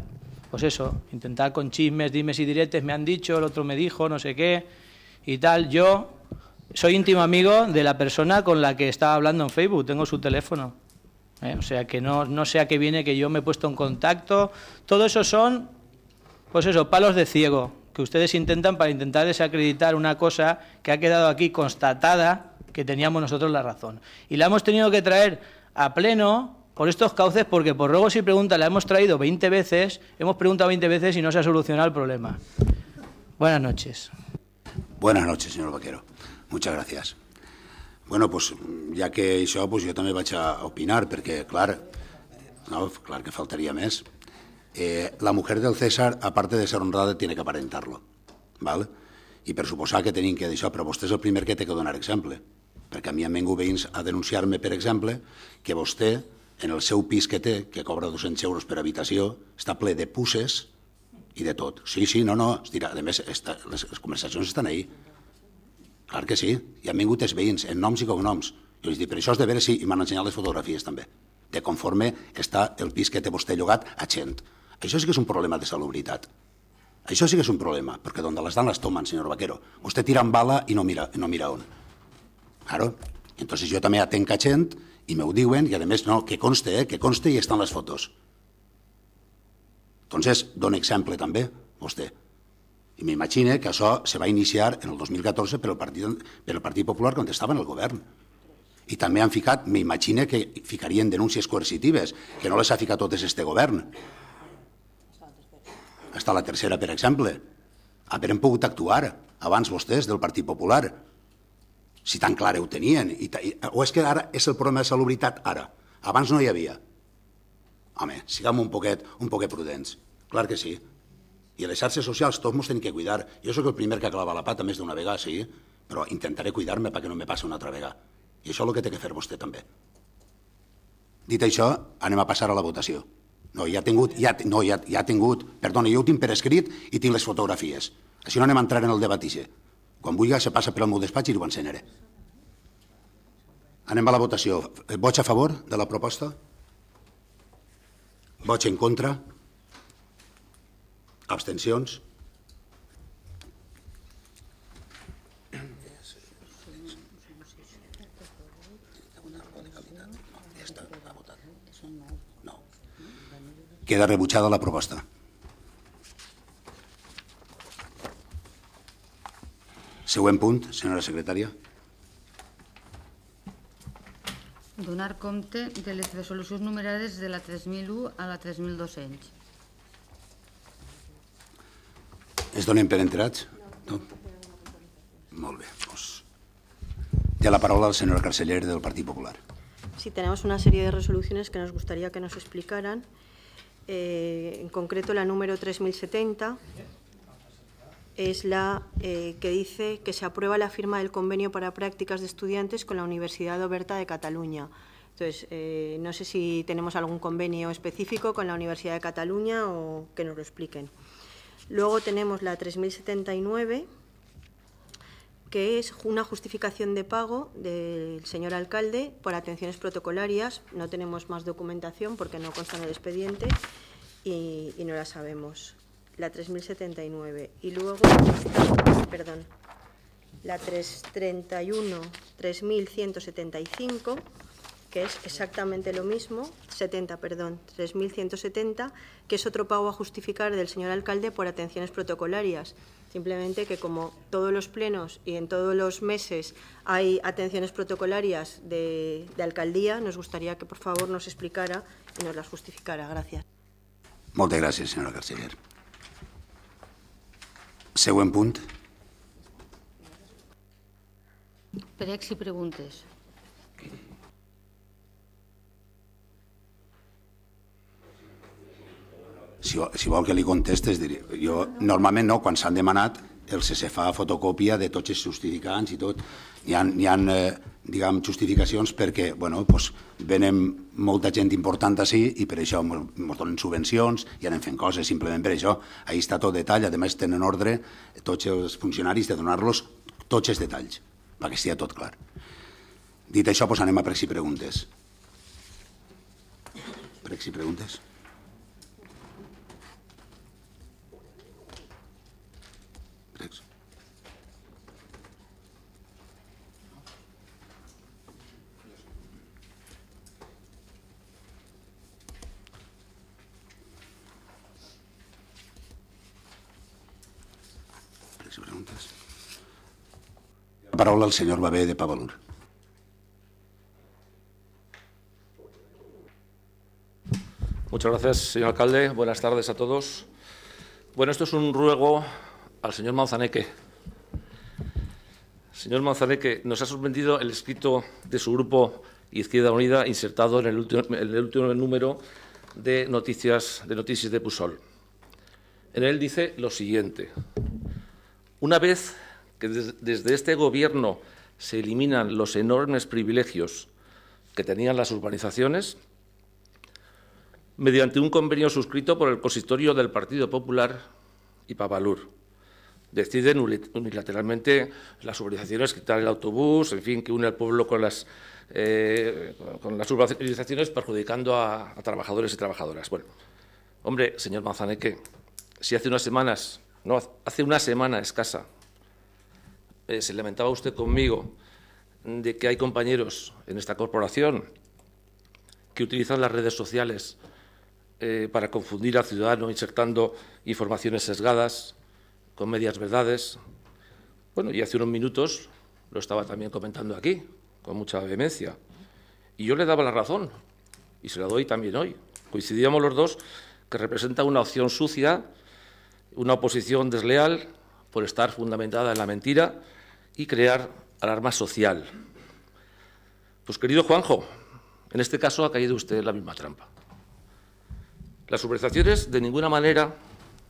con chismes, dimes y diretes, me han dicho, el otro me dijo, no sé qué y tal. Yo soy íntimo amigo de la persona con la que estaba hablando en Facebook, tengo su teléfono. O sea que no sé a qué viene que yo me he puesto en contacto. Todo eso son, pues eso, palos de ciego, que ustedes intentan para intentar desacreditar una cosa que ha quedado aquí constatada, que teníamos nosotros la razón. Y la hemos tenido que traer a pleno por estos cauces, porque por ruegos y preguntas la hemos traído 20 veces, hemos preguntado 20 veces y no se ha solucionado el problema. Buenas noches. Buenas noches, señor Vaquero. Muchas gracias. Bueno, pues ja que això, pues jo també vaig a opinar, perquè, clar que faltaria més. La mujer del César, aparte de ser honrada, tiene que aparentarlo, ¿vale? I per suposar que tenim que d'això, però vostè és el primer que té que donar exemple, perquè a mi han vingut veïns a denunciar-me, per exemple, que vostè, en el seu pis que té, que cobra 200 euros per habitació, està ple de puces i de tot. Sí, no, a més, les conversacions estan ahí. Clar que sí, i han vingut els veïns, en noms i cognoms. Jo els dic, però això és de veure si... I m'han ensenyat les fotografies també, de conforme està el pis que té vostè llogat a gent. Això sí que és un problema de salubritat. Això sí que és un problema, perquè d'on les dan les toman, senyor Vaquero. Vostè tira amb bala i no mira on. Claro, entonces jo també atenc a gent i m'ho diuen, i a més, no, que conste i estan les fotos. Entonces, dona exemple també, vostè. I m'imagine que això se va iniciar en el 2014 per el Partit Popular quan estava en el govern. I també han ficat, m'imagine que ficarien denúncies coercitives, que no les ha ficat totes este govern. Està la tercera, per exemple. Haurem pogut actuar abans vostès del Partit Popular, si tan clar ho tenien. O és que ara és el problema de salubritat ara? Abans no hi havia. Home, siguem un poquet prudents. Clar que sí. I les xarxes socials tots ens tenim que cuidar. Jo sóc el primer que clava la pata més d'una vegada, sí, però intentaré cuidar-me perquè no me passi una altra vegada. I això és el que té que fer vostè també. Dit això, anem a passar a la votació. No, ja ha tingut, perdona, jo ho tinc per escrit i tinc les fotografies. Així no anem a entrar en el debat ixe. Quan vulgui se passa pel meu despatx i ho ensenyaré. Anem a la votació. Vots a favor de la proposta? Vots en contra? Abstencions? No. Queda rebutjada la proposta. Següent punt, senyora secretària. Donar compte de les resolucions numerades de la 3001 a la 3200. Es donen per enterats? No? Molt bé. Doncs té la paraula el señor Carceller del Partido Popular. Sí, tenemos una serie de resoluciones que nos gustaría que nos explicaran. En concreto, la número 3070 es la que dice que se aprueba la firma del convenio para prácticas de estudiantes con la Universidad Oberta de Cataluña. Entonces, no sé si tenemos algún convenio específico con la Universidad de Cataluña o que nos lo expliquen. Luego tenemos la 3079, que es una justificación de pago del señor alcalde por atenciones protocolarias. No tenemos más documentación porque no consta en el expediente y no la sabemos. La 3079. Y luego está, la 331, 3175, que es exactamente lo mismo, 3170, que es otro pago a justificar del señor alcalde por atenciones protocolarias. Simplemente que como todos los plenos y en todos los meses hay atenciones protocolarias de alcaldía, nos gustaría que por favor nos explicara y nos las justificara. Gracias. Moltes gràcies, senyora Carceller. Següent punt. Pregs i preguntes. Si vol que li contestes, jo normalment no, quan s'han demanat se fa fotocòpia de tots els justificants i tot. Hi ha diguem, justificacions perquè venen molta gent important així i per això ens donen subvencions i anem fent coses, simplement per això. Ahí està tot detall, a més tenen ordre tots els funcionaris de donar-los tots els detalls, perquè estigui tot clar. Dit això, anem a pregs i preguntes. Pregs i preguntes? La paraula al señor Babé de Pavalur. Muchas gracias, señor alcalde. Buenas tardes a todos. Bueno, esto es un ruego al señor Manzaneque. Señor Manzaneque, nos ha sorprendido el escrito de su grupo Izquierda Unida insertado en el último número de Noticias de Pusol. En él dice lo siguiente: una vez que desde este Gobierno se eliminan los enormes privilegios que tenían las urbanizaciones, mediante un convenio suscrito por el consistorio del Partido Popular y Pavalur, deciden unilateralmente las urbanizaciones quitar el autobús, en fin, que une al pueblo con las urbanizaciones, perjudicando a trabajadores y trabajadoras. Bueno, hombre, señor Manzaneque, si hace una semana escasa se lamentaba usted conmigo de que hay compañeros en esta corporación que utilizan las redes sociales para confundir al ciudadano, insertando informaciones sesgadas con medias verdades. Bueno, y hace unos minutos lo estaba también comentando aquí, con mucha vehemencia. Y yo le daba la razón, y se la doy también hoy. Coincidíamos los dos que representa una opción sucia, una oposición desleal por estar fundamentada en la mentira y crear alarma social. Pues, querido Juanjo, en este caso ha caído usted en la misma trampa. Las urbanizaciones de ninguna manera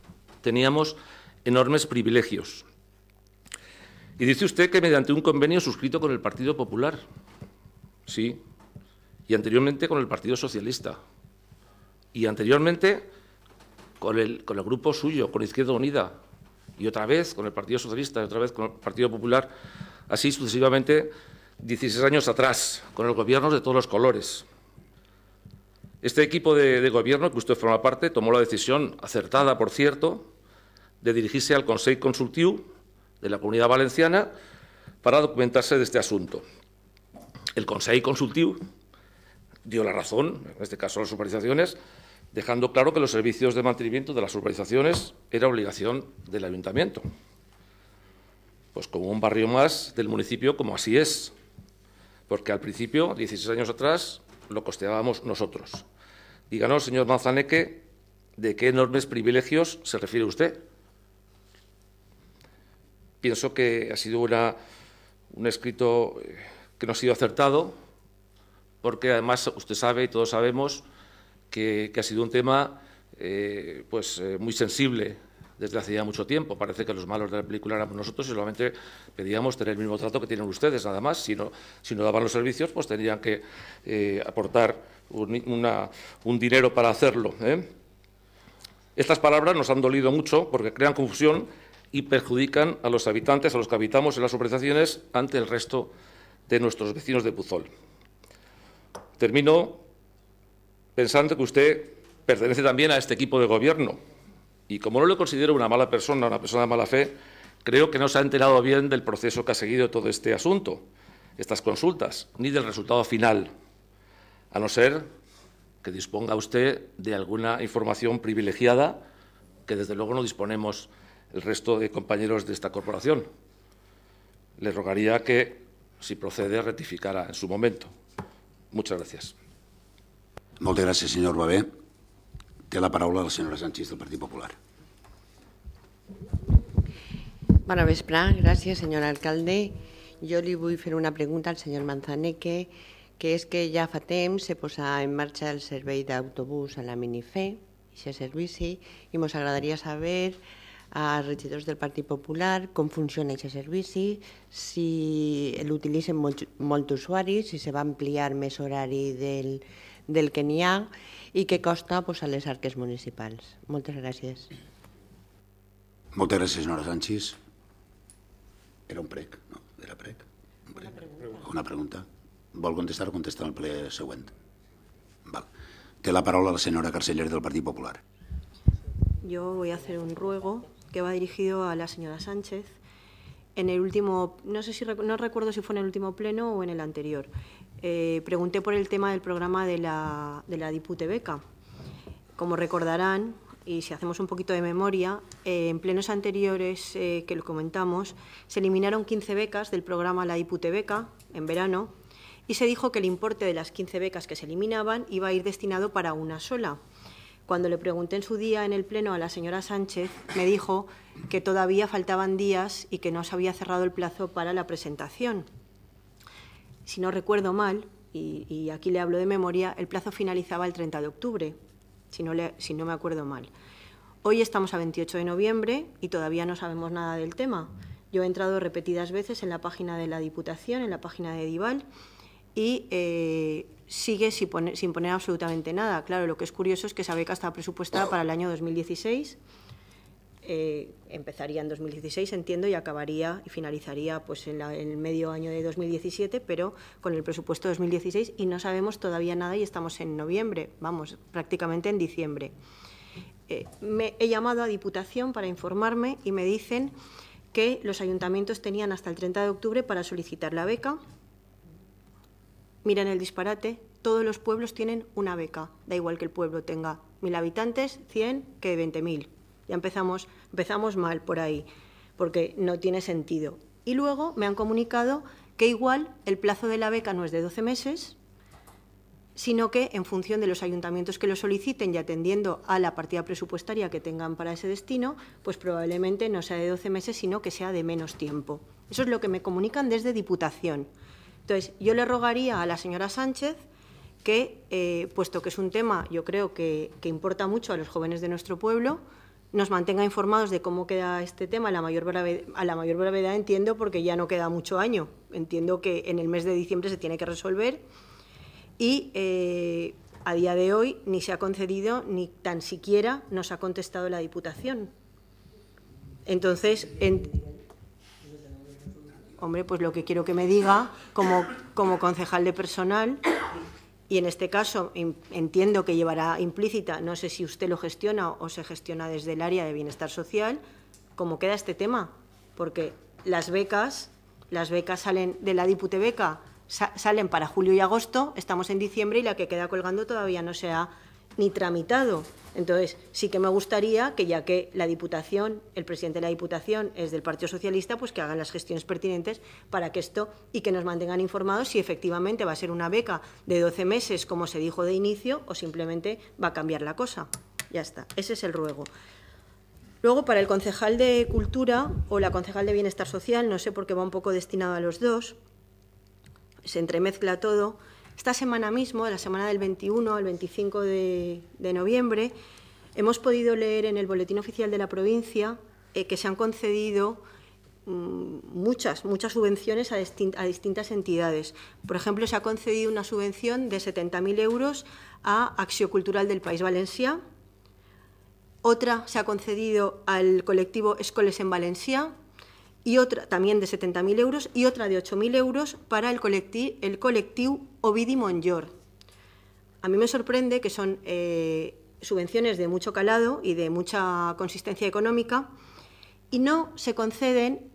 teníamos enormes privilegios. Y dice usted que mediante un convenio suscrito con el Partido Popular. Sí. Y anteriormente con el Partido Socialista. Y anteriormente con el grupo suyo, con Izquierda Unida. Y otra vez con el Partido Socialista, y otra vez con el Partido Popular. Así sucesivamente, 16 años atrás, con el gobierno de todos los colores. Este equipo de gobierno, que usted forma parte, tomó la decisión, acertada, por cierto, de dirigirse al Consell Consultiu de la Comunidad Valenciana para documentarse de este asunto. El Consell Consultiu dio la razón, en este caso a las urbanizaciones, dejando claro que los servicios de mantenimiento de las urbanizaciones era obligación del ayuntamiento. Pues como un barrio más del municipio, como así es, porque al principio, 16 años atrás, lo costeábamos nosotros. Díganos, señor Manzaneque, ¿de qué enormes privilegios se refiere usted? Pienso que ha sido un escrito que no ha sido acertado, porque además usted sabe y todos sabemos que ha sido un tema muy sensible desde hace ya mucho tiempo. Parece que los malos de la película éramos nosotros y solamente pedíamos tener el mismo trato que tienen ustedes, nada más. Si no daban los servicios, pues tendrían que aportar un dinero para hacerlo. Estas palabras nos han dolido mucho porque crean confusión y perjudican a los habitantes, a los que habitamos en las urbanizaciones, ante el resto de nuestros vecinos de Puzol. Termino pensando que usted pertenece también a este equipo de gobierno y, como no le considero una mala persona, una persona de mala fe, creo que no se ha enterado bien del proceso que ha seguido todo este asunto, estas consultas, ni del resultado final, a no ser que disponga usted de alguna información privilegiada que, desde luego, no disponemos el resto de compañeros de esta corporación. Le rogaría que, si procede, rectificara en su momento. Muchas gracias. Moltes gràcies, senyor Babé. Té la paraula la senyora Sánchez del Partit Popular. Bona vesprà. Gràcies, senyor alcalde. Jo li vull fer una pregunta al senyor Manzaneque, que és que ja fa temps se posa en marxa el servei d'autobús a la Minifé, aquest servici, i ens agradaria saber a regidors del Partit Popular com funciona aquest servici, si l'utilitzen molts usuaris, si se va ampliar més horari del que n'hi ha i què costa a les arques municipals. Moltes gràcies. Moltes gràcies, senyora Sánchez. Era un prec, no? Era prec? Una pregunta. Vol contestar o contestar en el ple següent? Val. Té la paraula la senyora Carceller del Partit Popular. Yo voy a hacer un ruego que va dirigido a la señora Sánchez. En el último, no recuerdo si fue en el último pleno o en el anterior, pregunté por el tema del programa de la Diputebeca. Como recordarán, y si hacemos un poquito de memoria, en plenos anteriores que lo comentamos, se eliminaron 15 becas del programa La Diputebeca en verano y se dijo que el importe de las 15 becas que se eliminaban iba a ir destinado para una sola. Cuando le pregunté en su día en el pleno a la señora Sánchez, me dijo que todavía faltaban días y que no se había cerrado el plazo para la presentación. Si no recuerdo mal, y aquí le hablo de memoria, el plazo finalizaba el 30 de octubre, si no me acuerdo mal. Hoy estamos a 28 de noviembre y todavía no sabemos nada del tema. Yo he entrado repetidas veces en la página de la Diputación, en la página de Dival, y sigue sin poner absolutamente nada. Claro, lo que es curioso es que esa beca estaba presupuestada para el año 2016, empezaría en 2016, entiendo, y acabaría y finalizaría pues en el medio año de 2017, pero con el presupuesto 2016, y no sabemos todavía nada y estamos en noviembre, vamos, prácticamente en diciembre. He llamado a Diputación para informarme y me dicen que los ayuntamientos tenían hasta el 30 de octubre para solicitar la beca. Miren el disparate, todos los pueblos tienen una beca, da igual que el pueblo tenga 1000 habitantes, 100 que 20.000. Ya empezamos mal por ahí, porque no tiene sentido. Y luego me han comunicado que igual el plazo de la beca no es de 12 meses, sino que en función de los ayuntamientos que lo soliciten y atendiendo a la partida presupuestaria que tengan para ese destino, pues probablemente no sea de 12 meses, sino que sea de menos tiempo. Eso es lo que me comunican desde Diputación. Entonces, yo le rogaría a la señora Sánchez que, puesto que es un tema, yo creo que importa mucho a los jóvenes de nuestro pueblo, nos mantenga informados de cómo queda este tema a la mayor brevedad, entiendo, porque ya no queda mucho año. Entiendo que en el mes de diciembre se tiene que resolver y a día de hoy ni se ha concedido ni tan siquiera nos ha contestado la Diputación. Entonces, hombre, pues lo que quiero que me diga como concejal de personal, y en este caso entiendo que llevará implícita, no sé si usted lo gestiona o se gestiona desde el área de bienestar social, cómo queda este tema, porque las becas salen de la Diputebeca, salen para julio y agosto, estamos en diciembre y la que queda colgando todavía no se ha ni tramitado. Entonces, sí que me gustaría que, ya que la Diputación, el presidente de la Diputación es del Partido Socialista, pues que hagan las gestiones pertinentes para que esto, y que nos mantengan informados si efectivamente va a ser una beca de 12 meses, como se dijo de inicio, o simplemente va a cambiar la cosa. Ya está, ese es el ruego. Luego, para el concejal de Cultura o la concejal de Bienestar Social, no sé por qué va un poco destinado a los dos, se entremezcla todo. Esta semana mismo, la semana del 21 al 25 de noviembre, hemos podido leer en el Boletín Oficial de la provincia que se han concedido muchas subvenciones a distintas entidades. Por ejemplo, se ha concedido una subvención de 70.000 euros a Acció Cultural del País Valencià, otra se ha concedido al colectivo Escoles en Valencià, y otra también de 70.000 euros, y otra de 8.000 euros para el colectivo Ovidi Montllor. A mí me sorprende que son subvenciones de mucho calado y de mucha consistencia económica, y no se conceden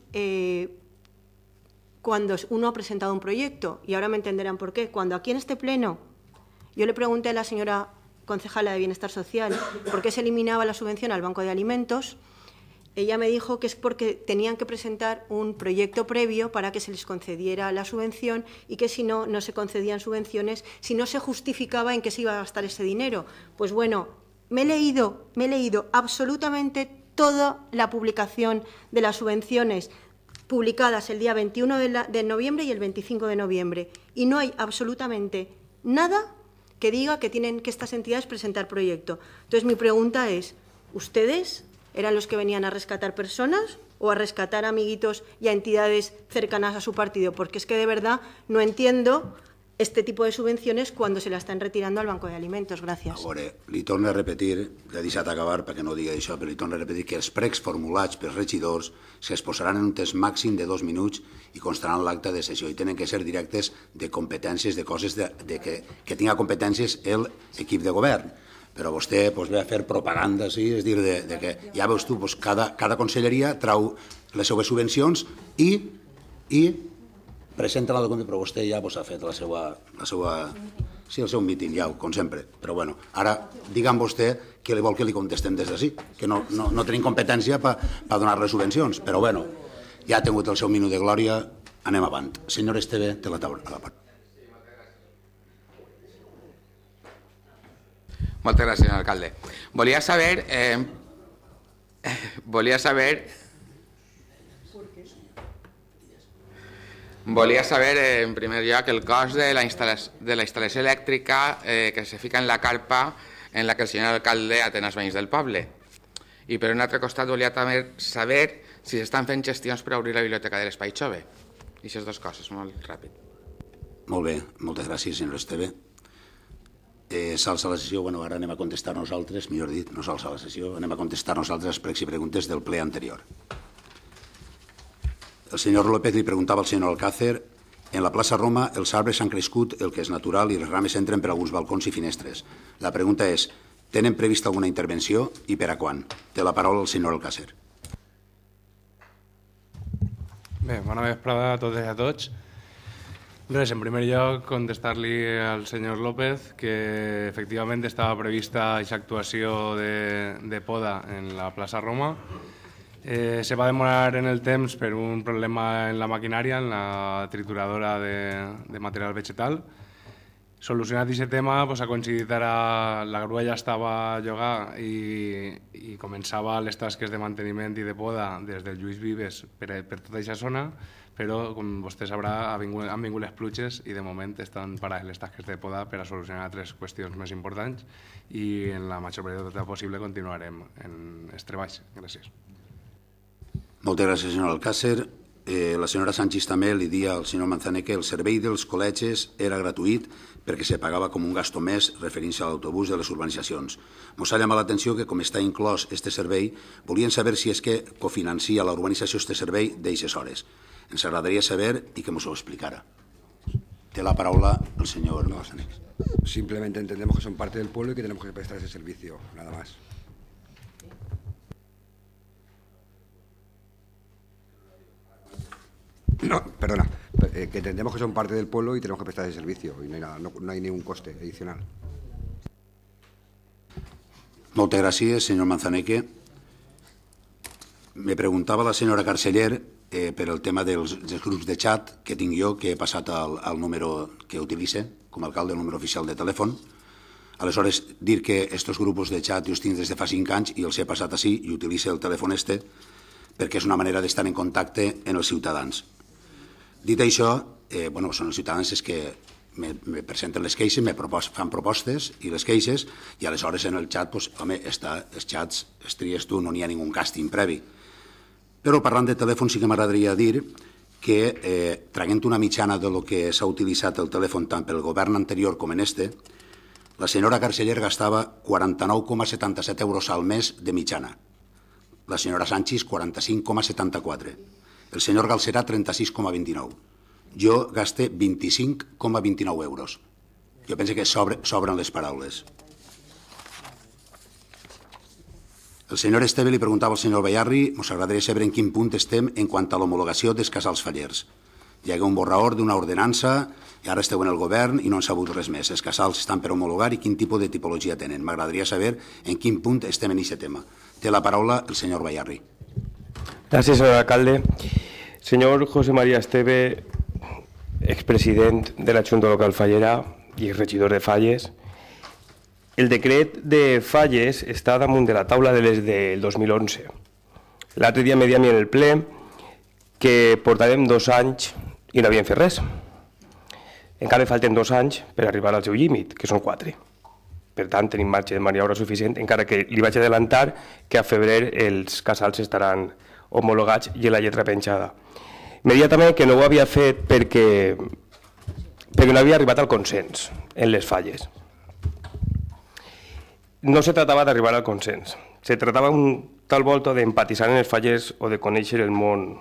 cuando uno ha presentado un proyecto, y ahora me entenderán por qué. Cuando aquí en este pleno yo le pregunté a la señora concejala de Bienestar Social por qué se eliminaba la subvención al Banco de Alimentos, ella me dijo que es porque tenían que presentar un proyecto previo para que se les concediera la subvención, y que si no, no se concedían subvenciones si no se justificaba en qué se iba a gastar ese dinero. Pues bueno, me he leído absolutamente toda la publicación de las subvenciones publicadas el día 21 de noviembre y el 25 de noviembre, y no hay absolutamente nada que diga que estas entidades presentar proyecto. Entonces, mi pregunta es, ¿ustedes eran los que venían a rescatar personas o a rescatar amiguitos y a entidades cercanas a su partido? Porque es que de verdad no entiendo este tipo de subvenciones cuando se la están retirando al Banco de Alimentos. Gràcies. A veure, li torno a repetir, l'he deixat acabar perquè no digui això, però li torno a repetir que els pregs formulats pels regidors s'exposaran en un temps màxim de 2 minuts i constaran l'acte de sessió, i tenen que ser directes de competències, de coses que tinga competències l'equip de govern. Però vostè ve a fer propaganda, és dir, que ja veus tu, cada conselleria trau les seves subvencions i presenta la documentació, però vostè ja ha fet el seu míting, ja, com sempre. Però bueno, ara digue'm vostè què li vol que li contestem des d'ací, que no tenim competència per donar les subvencions, però bueno, ja ha tingut el seu minut de glòria, anem avant. Senyor Esteve, té la paraula. Moltes gràcies, senyor alcalde. Volia saber, en primer lloc, el cost de la instal·lació elèctrica que se fica en la carpa en la que el senyor alcalde atén els veïns del poble. I per un altre costat volia també saber si s'estan fent gestions per obrir la biblioteca de l'Espai Jove. I aquestes dues coses, molt ràpid. Molt bé, moltes gràcies, senyor Esteve. S'alça la sessió, ara anem a contestar nosaltres, millor dit, no s'alça la sessió, anem a contestar nosaltres les pregs i preguntes del ple anterior. El senyor López li preguntava al senyor Alcácer: en la plaça Roma els arbres han crescut el que és natural i les rames entren per alguns balcons i finestres. La pregunta és, tenen prevista alguna intervenció i per a quan? Té la paraula el senyor Alcácer. Bé, bona vesprada a totes i a tots. Res, en primer lloc, contestar-li al senyor López que efectivament estava prevista aquesta actuació de poda en la plaça Roma. Se va demorar en el temps per un problema en la maquinària, en la trituradora de material vegetal, Solucionat aquest tema, ha coincidit ara, la grua ja estava llogada i començava les tasques de manteniment i de poda des del Lluís Vives per tota aquesta zona, però, com vostè sabrà, han vingut les pluges i de moment estan parades les tasques de poda per a solucionar altres qüestions més importants i en la major brevetat possible continuarem en els treballs. Gràcies. Moltes gràcies, senyor Alcácer. La senyora Sánchez també li dia al senyor Manzané que el servei dels col·legis era gratuït perquè se pagava com un gasto més referint-se a l'autobús de les urbanitzacions. Ens ha llamat l'atenció que, com està inclòs aquest servei, volien saber si és que cofinancia la urbanització aquest servei d'eixes hores. Ens agradaria saber i que ens ho explicara. Té la paraula el senyor Manzané. Simplemente entendemos que son parte del pueblo y que tenemos que prestar ese servicio, nada más. No, perdona, que entendemos que son parte del pueblo y tenemos que prestar ese servicio y no hay nada, no hay ningún coste adicional. Moltes gràcies, senyor Manzaneque. Me preguntava la senyora Carceller per el tema dels grups de xat que tinc jo, que he passat al número que utilitze com a alcalde, el número oficial de telèfon. Aleshores, dir que aquests grups de xat jo els tinc des de fa 5 anys i els he passat així i utilitze el telèfon perquè és una manera d'estar en contacte amb els ciutadans. Dit això, són els ciutadans que me presenten les queixes, me fan propostes i les queixes, i aleshores en el xat, els xats els tries tu, no n'hi ha ningú càsting previ. Però parlant de telèfon sí que m'agradaria dir que, traient una mitjana del que s'ha utilitzat el telèfon tant pel govern anterior com en la senyora Carceller gastava 49,77 euros al mes de mitjana, la senyora Sánchez 45,74, el senyor Galcerà 36,29. Jo gaste 25,29 euros. Jo penso que sobren les paraules. El senyor Esteve li preguntava al senyor Bayarri, ens agradaria saber en quin punt estem en quant a l'homologació dels casals fallers. Hi ha un borrador d'una ordenança i ara esteu en el govern i no han sabut res més. Els casals estan per homologar i quin tipus de tipologia tenen. M'agradaria saber en quin punt estem en aquest tema. Té la paraula el senyor Bayarri. Gràcies, senyor alcalde. Senyor José María Esteve, expresident de la Junta Local Fallera i regidor de Falles. El decret de Falles està damunt de la taula des del 2011. L'altre dia me deia a mi en el ple que portarem 2 anys i no havíem fet res. Encara falten 2 anys per arribar al seu límit, que són 4. Per tant, tenim marge de maniobra suficient, encara que li vaig adelantar que a febrer els casals estaran homologats i la lletra penjada. Me deia també que no ho havia fet perquè no havia arribat al consens en les falles. No se tratava d'arribar al consens, se tratava un tal volta d'empatitzar en les falles o de conèixer el món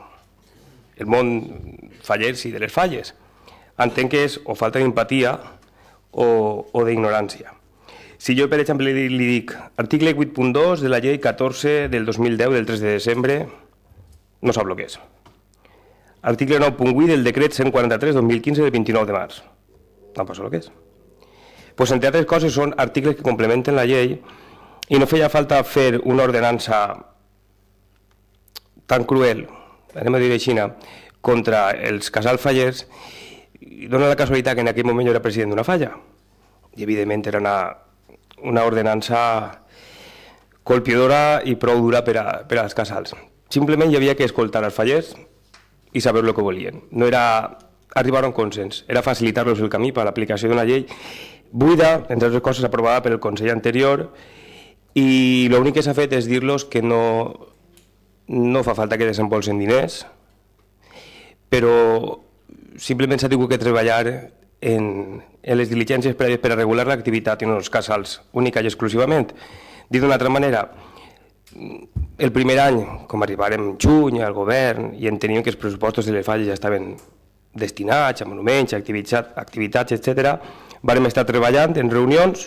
fallers i de les falles. Entenc que és o falta d'empatia o d'ignorància. Si jo, per exemple, li dic article 8.2 de la llei 14 del 2010 del 3 de desembre, no sap el que és. Article 9.8 del decret 143-2015 del 29 de març. No passa el que és. Doncs, entre altres coses, són articles que complementen la llei i no feia falta fer una ordenança tan cruel, anem a dir així, contra els casals fallers. Dóna la casualitat que en aquell moment jo era president d'una falla i, evidentment, era una ordenança colpidora i prou dura per als casals. Simplement hi havia que escoltar els fallers i saber el que volien. No era arribar a un consens, era facilitar-los el camí per a l'aplicació d'una llei buida, entre altres coses aprovada per el Consell anterior, i l'únic que s'ha fet és dir-los que no fa falta que desembolsen diners, però simplement s'ha tingut que treballar en les diligències prèvies per a regular l'activitat en els casals única i exclusivament. Dit d'una altra manera, el primer any, com arribarem juny al govern i enteníem que els pressupostos de les falles ja estaven destinats a monuments, a activitats, etc., vam estar treballant en reunions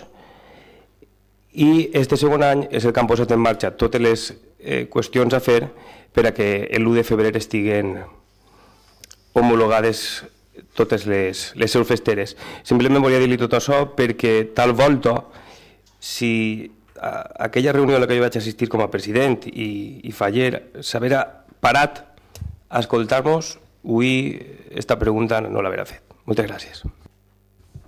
i aquest segon any és el que han posat en marxa totes les qüestions a fer per a que l'1 de febrer estiguen homologades totes les seus festeres. Simplement volia dir-li tot això perquè tal volta, si aquella reunió a la que jo vaig assistir com a president i faller s'haguera parat a escoltar-nos, avui aquesta pregunta no l'haguera fet. Moltes gràcies.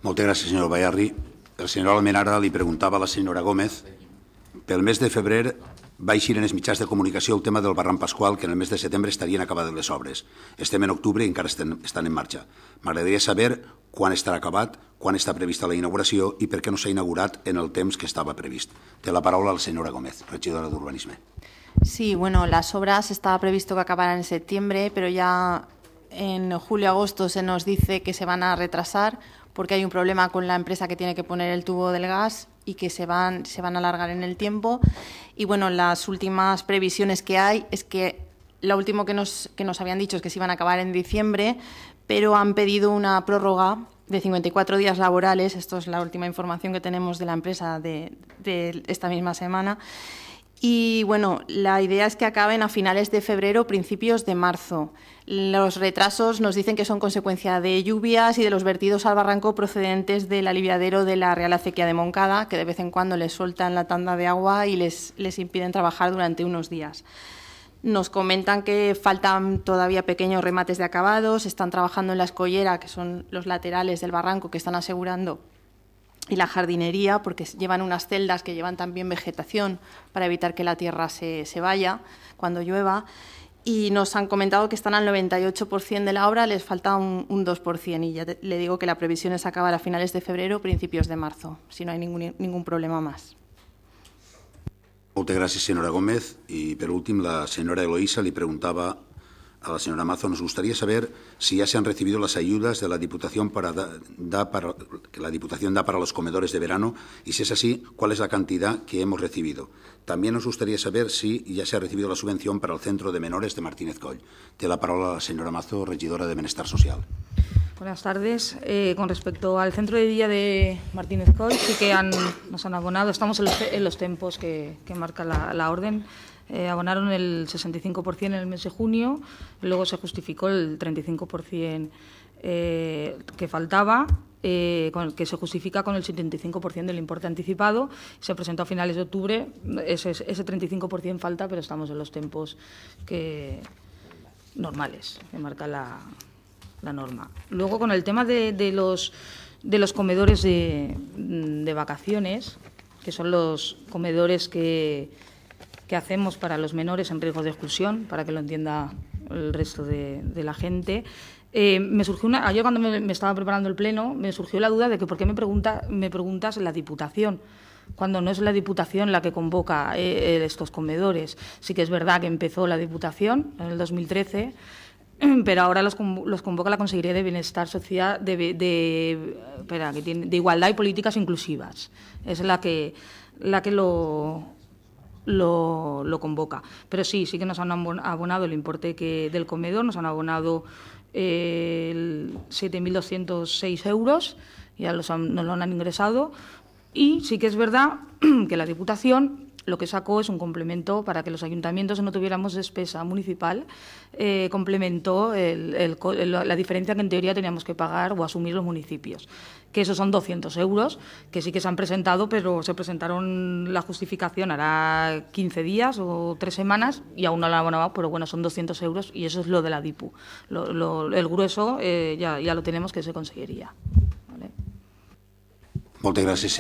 Moltes gràcies, senyor Bayarri. El senyor Almenara li preguntava a la senyora Gómez. Pel mes de febrer va eixir en els mitjans de comunicació el tema del barranc Pasqual, que en el mes de setembre estarien acabades les obres. Estem en octubre i encara estan en marxa. M'agradaria saber quan estarà acabat, quan està prevista la inauguració i per què no s'ha inaugurat en el temps que estava previst. Té la paraula la senyora Gómez, regidora d'Urbanisme. Sí, bueno, las obras estaba previsto que acabaran en septiembre, pero ya en julio-agosto se nos dice que se van a retrasar porque hay un problema con la empresa que tiene que poner el tubo del gas y que se van a alargar en el tiempo. Y bueno, las últimas previsiones que hay es que lo último que nos habían dicho es que se iban a acabar en diciembre, pero han pedido una prórroga de 54 días laborales. Esto es la última información que tenemos de la empresa de esta misma semana. Y bueno, la idea es que acaben a finales de febrero o principios de marzo. Los retrasos nos dicen que son consecuencia de lluvias y de los vertidos al barranco procedentes del aliviadero de la Real Acequia de Moncada, que de vez en cuando les sueltan la tanda de agua y les impiden trabajar durante unos días. Nos comentan que faltan todavía pequeños remates de acabados, están trabajando en la escollera, que son los laterales del barranco que están asegurando, y la jardinería, porque llevan unas celdas que llevan también vegetación para evitar que la tierra se vaya cuando llueva. Y nos han comentado que están al 98% de la obra, les falta un 2%. Y ya le digo que la previsión es acabar a finales de febrero o principios de marzo, si no hay ningún problema más. Moltes gràcies, senyora Gómez. Y, por último, la señora Eloísa le preguntaba a la señora Mazo, nos gustaría saber si ya se han recibido las ayudas de la Diputación que la Diputación da para los comedores de verano y, si es así, cuál es la cantidad que hemos recibido. También nos gustaría saber si ya se ha recibido la subvención para el Centro de Menores de Martínez Coll. Té la palabra la señora Mazo, regidora de Benestar Social. Buenas tardes. Con respecto al centro de día de Martínez Coll, sí que nos han abonado, estamos en los tiempos que marca la orden. Abonaron el 65% en el mes de junio, luego se justificó el 35% que faltaba, que se justifica con el 75% del importe anticipado. Se presentó a finales de octubre, ese 35% falta, pero estamos en los tiempos normales que marca la norma. Luego, con el tema de los comedores de vacaciones, que son los comedores que hacemos para los menores en riesgo de exclusión, para que lo entienda el resto de la gente. Me surgió ayer cuando me estaba preparando el pleno, me surgió la duda de que por qué me preguntas la Diputación, cuando no es la Diputación la que convoca estos comedores. Sí que es verdad que empezó la Diputación en el 2013, pero ahora los convoca la Consejería de Bienestar Social, de Igualdad y Políticas Inclusivas. Es la que lo convoca. Pero sí que nos han abonado el importe del comedor, nos han abonado 7.206 euros, ya nos lo han ingresado, y sí que es verdad que la Diputación lo que sacó es un complemento para que los ayuntamientos no tuviéramos despesa municipal, complementó la diferencia que en teoría teníamos que pagar o asumir los municipios, que esos son 200 euros, que sí que se han presentado, pero se presentaron la justificación hará 15 días o 3 semanas y aún no la han abonado, pero bueno, son 200 euros y eso es lo de la DIPU. El grueso ya lo tenemos, que se conseguiría. ¿Vale? Moltes gràcies.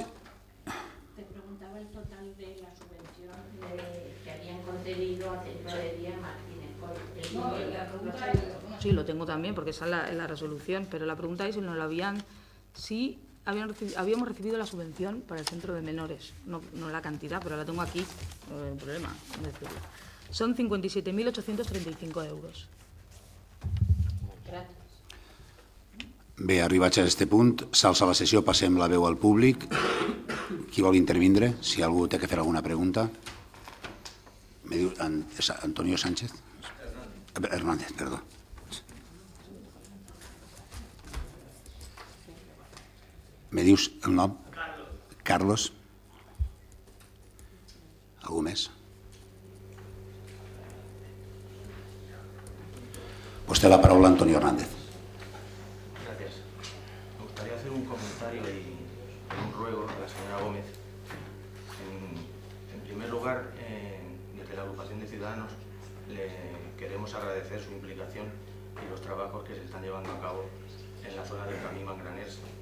Sí, lo tengo también, porque está en la resolución, pero la pregunta es si habíamos recibido la subvención para el centro de menores, no la cantidad, pero la tengo aquí, no hay problema en decirlo. Son 57.835 euros. Gràcies. Bé, arribats a aquest punt, s'alça la sessió, passem la veu al públic. Qui vol intervindre? Si algú té que fer alguna pregunta. Me diu Antonio Sánchez? Hernández, perdó. Me dius el nom? Carlos. ¿Algú més? Pues té la paraula Antonio Hernández. Gracias. Me gustaría hacer un comentario y un ruego a la señora Gómez. En primer lugar, desde la agrupación de ciudadanos le queremos agradecer su implicación y los trabajos que se están llevando a cabo en la zona del Camí Mangraners, en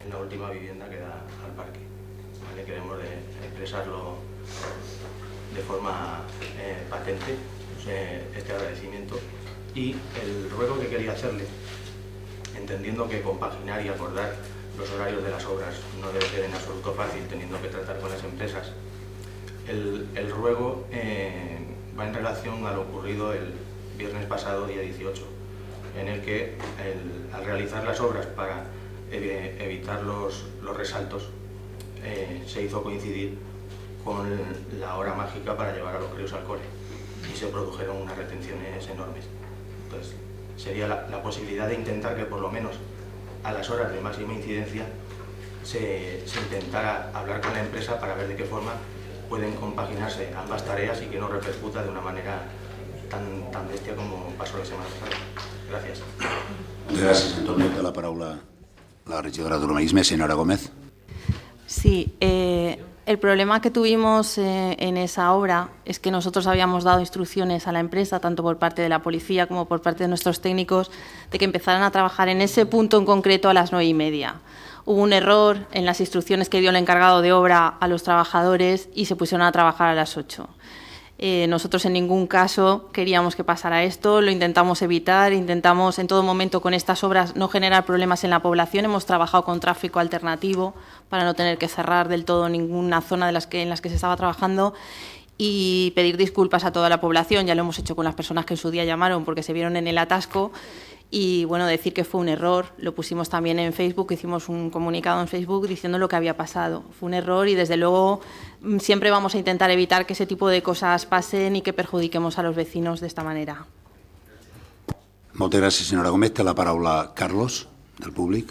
en la última vivienda que da al parque. ¿Vale? Queremos expresarlo de forma patente, este agradecimiento, y el ruego que quería hacerle, entendiendo que compaginar y acordar los horarios de las obras no debe ser en absoluto fácil, teniendo que tratar con las empresas. El ruego va en relación a lo ocurrido el viernes pasado, día 18, en el que al realizar las obras para evitar los resaltos, se hizo coincidir con la hora mágica para llevar a los críos al cole y se produjeron unas retenciones enormes. Entonces, sería la posibilidad de intentar que por lo menos a las horas de máxima incidencia se intentara hablar con la empresa para ver de qué forma pueden compaginarse ambas tareas y que no repercuta de una manera tan bestia como pasó la semana pasada. Gracias. Gràcies. En torno a la paraula la regidora d'Urbanisme, senyora Gómez. Sí, el problema que tuvimos en esa obra es que nosotros habíamos dado instrucciones a la empresa, tanto por parte de la policía como por parte de nuestros técnicos, de que empezaran a trabajar en ese punto en concreto a las 9:30. Hubo un error en las instrucciones que dio el encargado de obra a los trabajadores y se pusieron a trabajar a las 8. Nosotros en ningún caso queríamos que pasara esto, lo intentamos evitar, intentamos en todo momento con estas obras no generar problemas en la población, hemos trabajado con tráfico alternativo para no tener que cerrar del todo ninguna zona en las que se estaba trabajando y pedir disculpas a toda la población. Ya lo hemos hecho con las personas que en su día llamaron porque se vieron en el atasco y bueno, decir que fue un error. Lo pusimos también en Facebook, hicimos un comunicado en Facebook diciendo lo que había pasado. Fue un error y desde luego siempre vamos a intentar evitar que ese tipo de cosas pasen y que perjudiquemos a los vecinos de esta manera. Moltes gràcies, senyora Gómez. Té la paraula Carlos, del públic.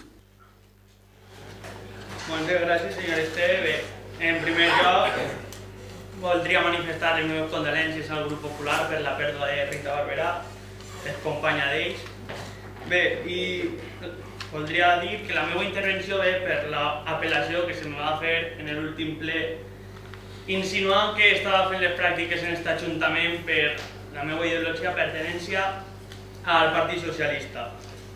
Moltes gràcies, senyor Esteve. En primer lloc, voldria manifestar les meves condolències al grup popular per la pèrdua de Rita Barberà, és companya d'ells. Bé, i voldria dir que la meva intervenció ve per l'apel·lació que se me va fer en l'últim ple, insinuant que estava fent les pràctiques en aquest ajuntament per la meva ideologia pertenència al Partit Socialista.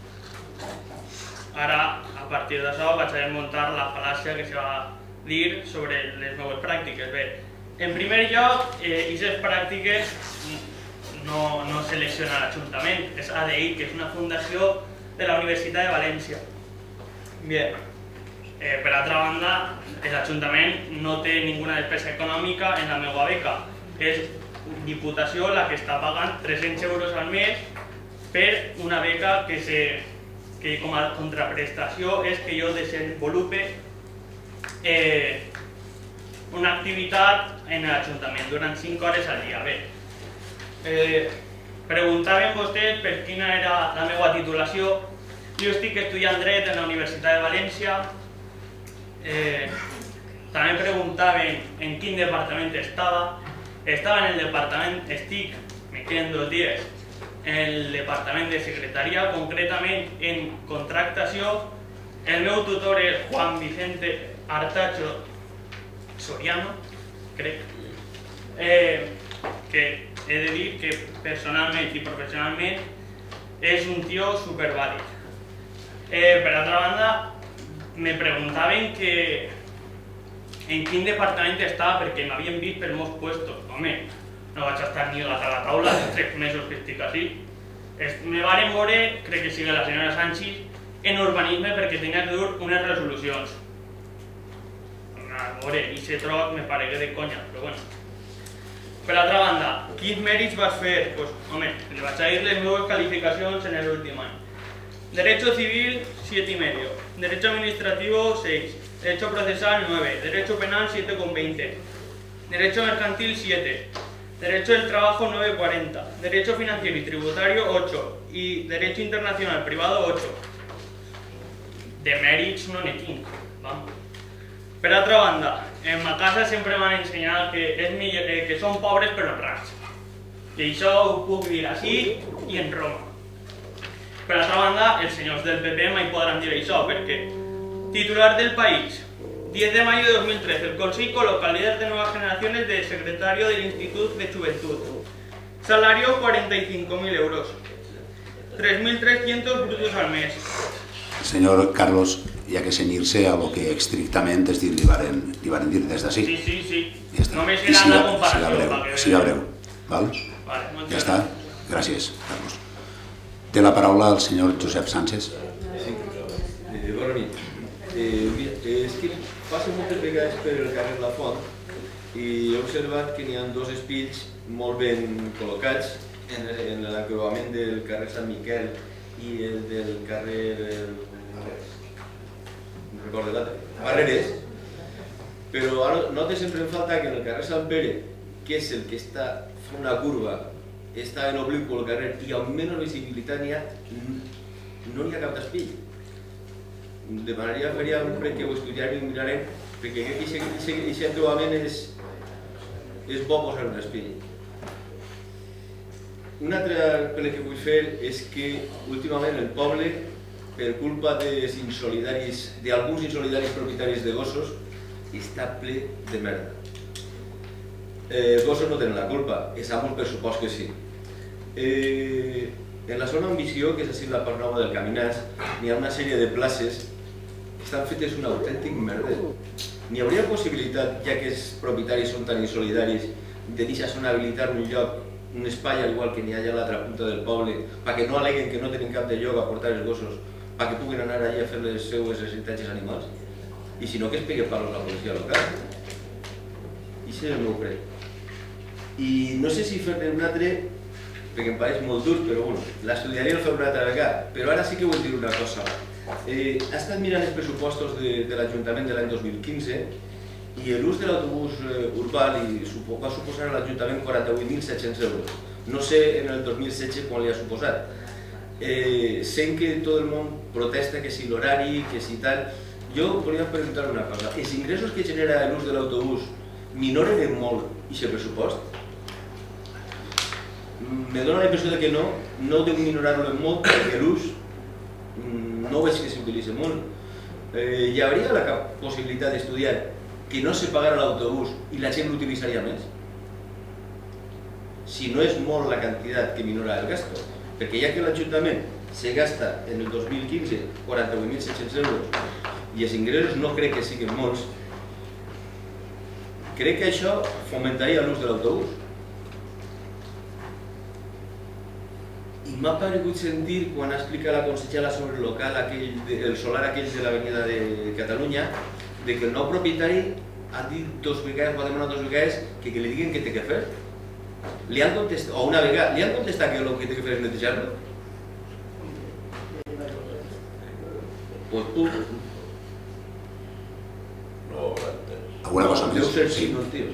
Ara, a partir d'això, vaig a desmuntar la fal·làcia que se va dir sobre les meves pràctiques. Bé, en primer lloc, aquestes pràctiques no selecciona l'Ajuntament, és ADI, que és una fundació de la Universitat de València. Bé, per altra banda, l'Ajuntament no té ninguna despesa econòmica en la meva beca. És Diputació la que està pagant 300 euros al mes per una beca que com a contraprestació és que jo desenvolupe una activitat en l'Ajuntament durant 5 hores al dia. Bé, preguntaven vostès per quina era la meva titulació. Jo estic estudiant dret en la Universitat de València. També preguntaven en quin departament estava. Estava en el departament, me queden 2 dies, en el departament de secretaria, concretament en contractació. El meu tutor és Juan Vicente Artacho Soriano, crec, que he de dir que personalment i professionalment és un tio supervàlid. Per altra banda, me preguntaven que en quin departament estava perquè m'havien vist per molts puestos. Home, no vaig estar ni a la taula en 3 mesos que estic així. Me varen veure, crec que sigui la senyora Sánchez, en urbanisme perquè tenia que dur unes resolucions. A veure, i se troc me pare que de conya, però bueno. Per altra banda, quins mèrits vas fer? Doncs, home, li vaig a dir les meves qualificacions en l'últim any. Derecho civil, 7,5. Derecho administrativo, 6. Derecho procesal, 9. Derecho penal, 7,20. Derecho mercantil, 7. Derecho del trabajo, 9,40. Derecho financiero y tributario, 8. Y Derecho internacional privado, 8. De mèrits no n'hi tinc, vamos. Per altra banda, en ma casa sempre m'han ensenyat que som pobres però honrats. I això ho puc dir així i en Roma. Per altra banda, els senyors del PP mai podran dir això, perquè titular del país, 10 de mayo de 2013, el Consejo coloca al líder de Nuevas Generaciones de secretario del Instituto de Juventud. Salario 45.000 euros, 3.300 brutos al mes. Señor Carlos, hi ha que cenyir-se a lo que estrictament li varen dir des d'ací. Sí. Ja està. Només era la comparació. Siga breu. Val? Ja està. Gràcies, Carlos. Té la paraula el senyor Josep Sánchez. Sí. Bona nit. És que passo moltes vegades per el carrer La Font i he observat que n'hi ha dos espills molt ben col·locats en l'acrobament del carrer Sant Miquel i el del carrer... no recordo l'altre, Barreres, però ara note sempre em falta que en el carrer Sant Pere, que és el que està fent una curva, està en obliqu el carrer i amb menys visibilitat no hi ha cap d'espill. Demanaria que ho estudiarem i ho mirarem, perquè aquest trobament és bo posar un espill. Una altra pel·li que vull fer és que últimament el poble, per culpa d'alguns insolidaris propietaris de gossos, està ple de merda. Els gossos no tenen la culpa, és amb un pressupost que sí. En la zona Ambició, que és així la part nova del Caminàs, n'hi ha una sèrie de places que estan fetes un autèntic merder. N'hi hauria possibilitat, ja que els propietaris són tan insolidaris, de deixar-se habilitar un lloc, un espai al igual que n'hi ha allà a l'altra punta del poble, perquè no aleguen que no tenen cap de lloc a portar els gossos, perquè puguen anar allà a fer les seues necessitats animals, i si no que es pegui palos a la policia local. I això és el meu prec. I no sé si fer-ne un altre, perquè em pareix molt dur, però bueno, l'estudiaria el fer una altra vegada, però ara sí que vull dir una cosa. He estat mirant els pressupostos de l'Ajuntament de l'any 2015 i l'ús de l'autobús urbà va suposar a l'Ajuntament 48.700 euros. No sé en el 2016 quan li ha suposat. Sent que tot el món protesta que si l'horari, que si tal... Jo volia preguntar una cosa. Els ingressos que genera l'ús de l'autobús minoren en molt aquest pressupost? Me dóna la impressió que no ho deu minorar-lo en molt perquè l'ús no veig que s'utilitzi molt. Hi hauria la possibilitat d'estudiar que no se pagara l'autobús i la gent l'utilitzaria més? Si no és molt la quantitat que minora el gasto. Perquè ja que l'Ajuntament se gasta en el 2015 48.700 euros i els ingressos no crec que siguin molts, crec que això fomentaria l'ús de l'autobús. I m'ha paregut sentir, quan ha explicat la consellera sobre el local, el solar aquell de l'Avenida de Catalunya, que el nou propietari ha dit dos vegades, va demanar dos vegades, que li diguin què té que fer. Li han contestat, o una vegada, li han contestat que el que té que fer és netejar-lo? Alguna cosa més? Sí.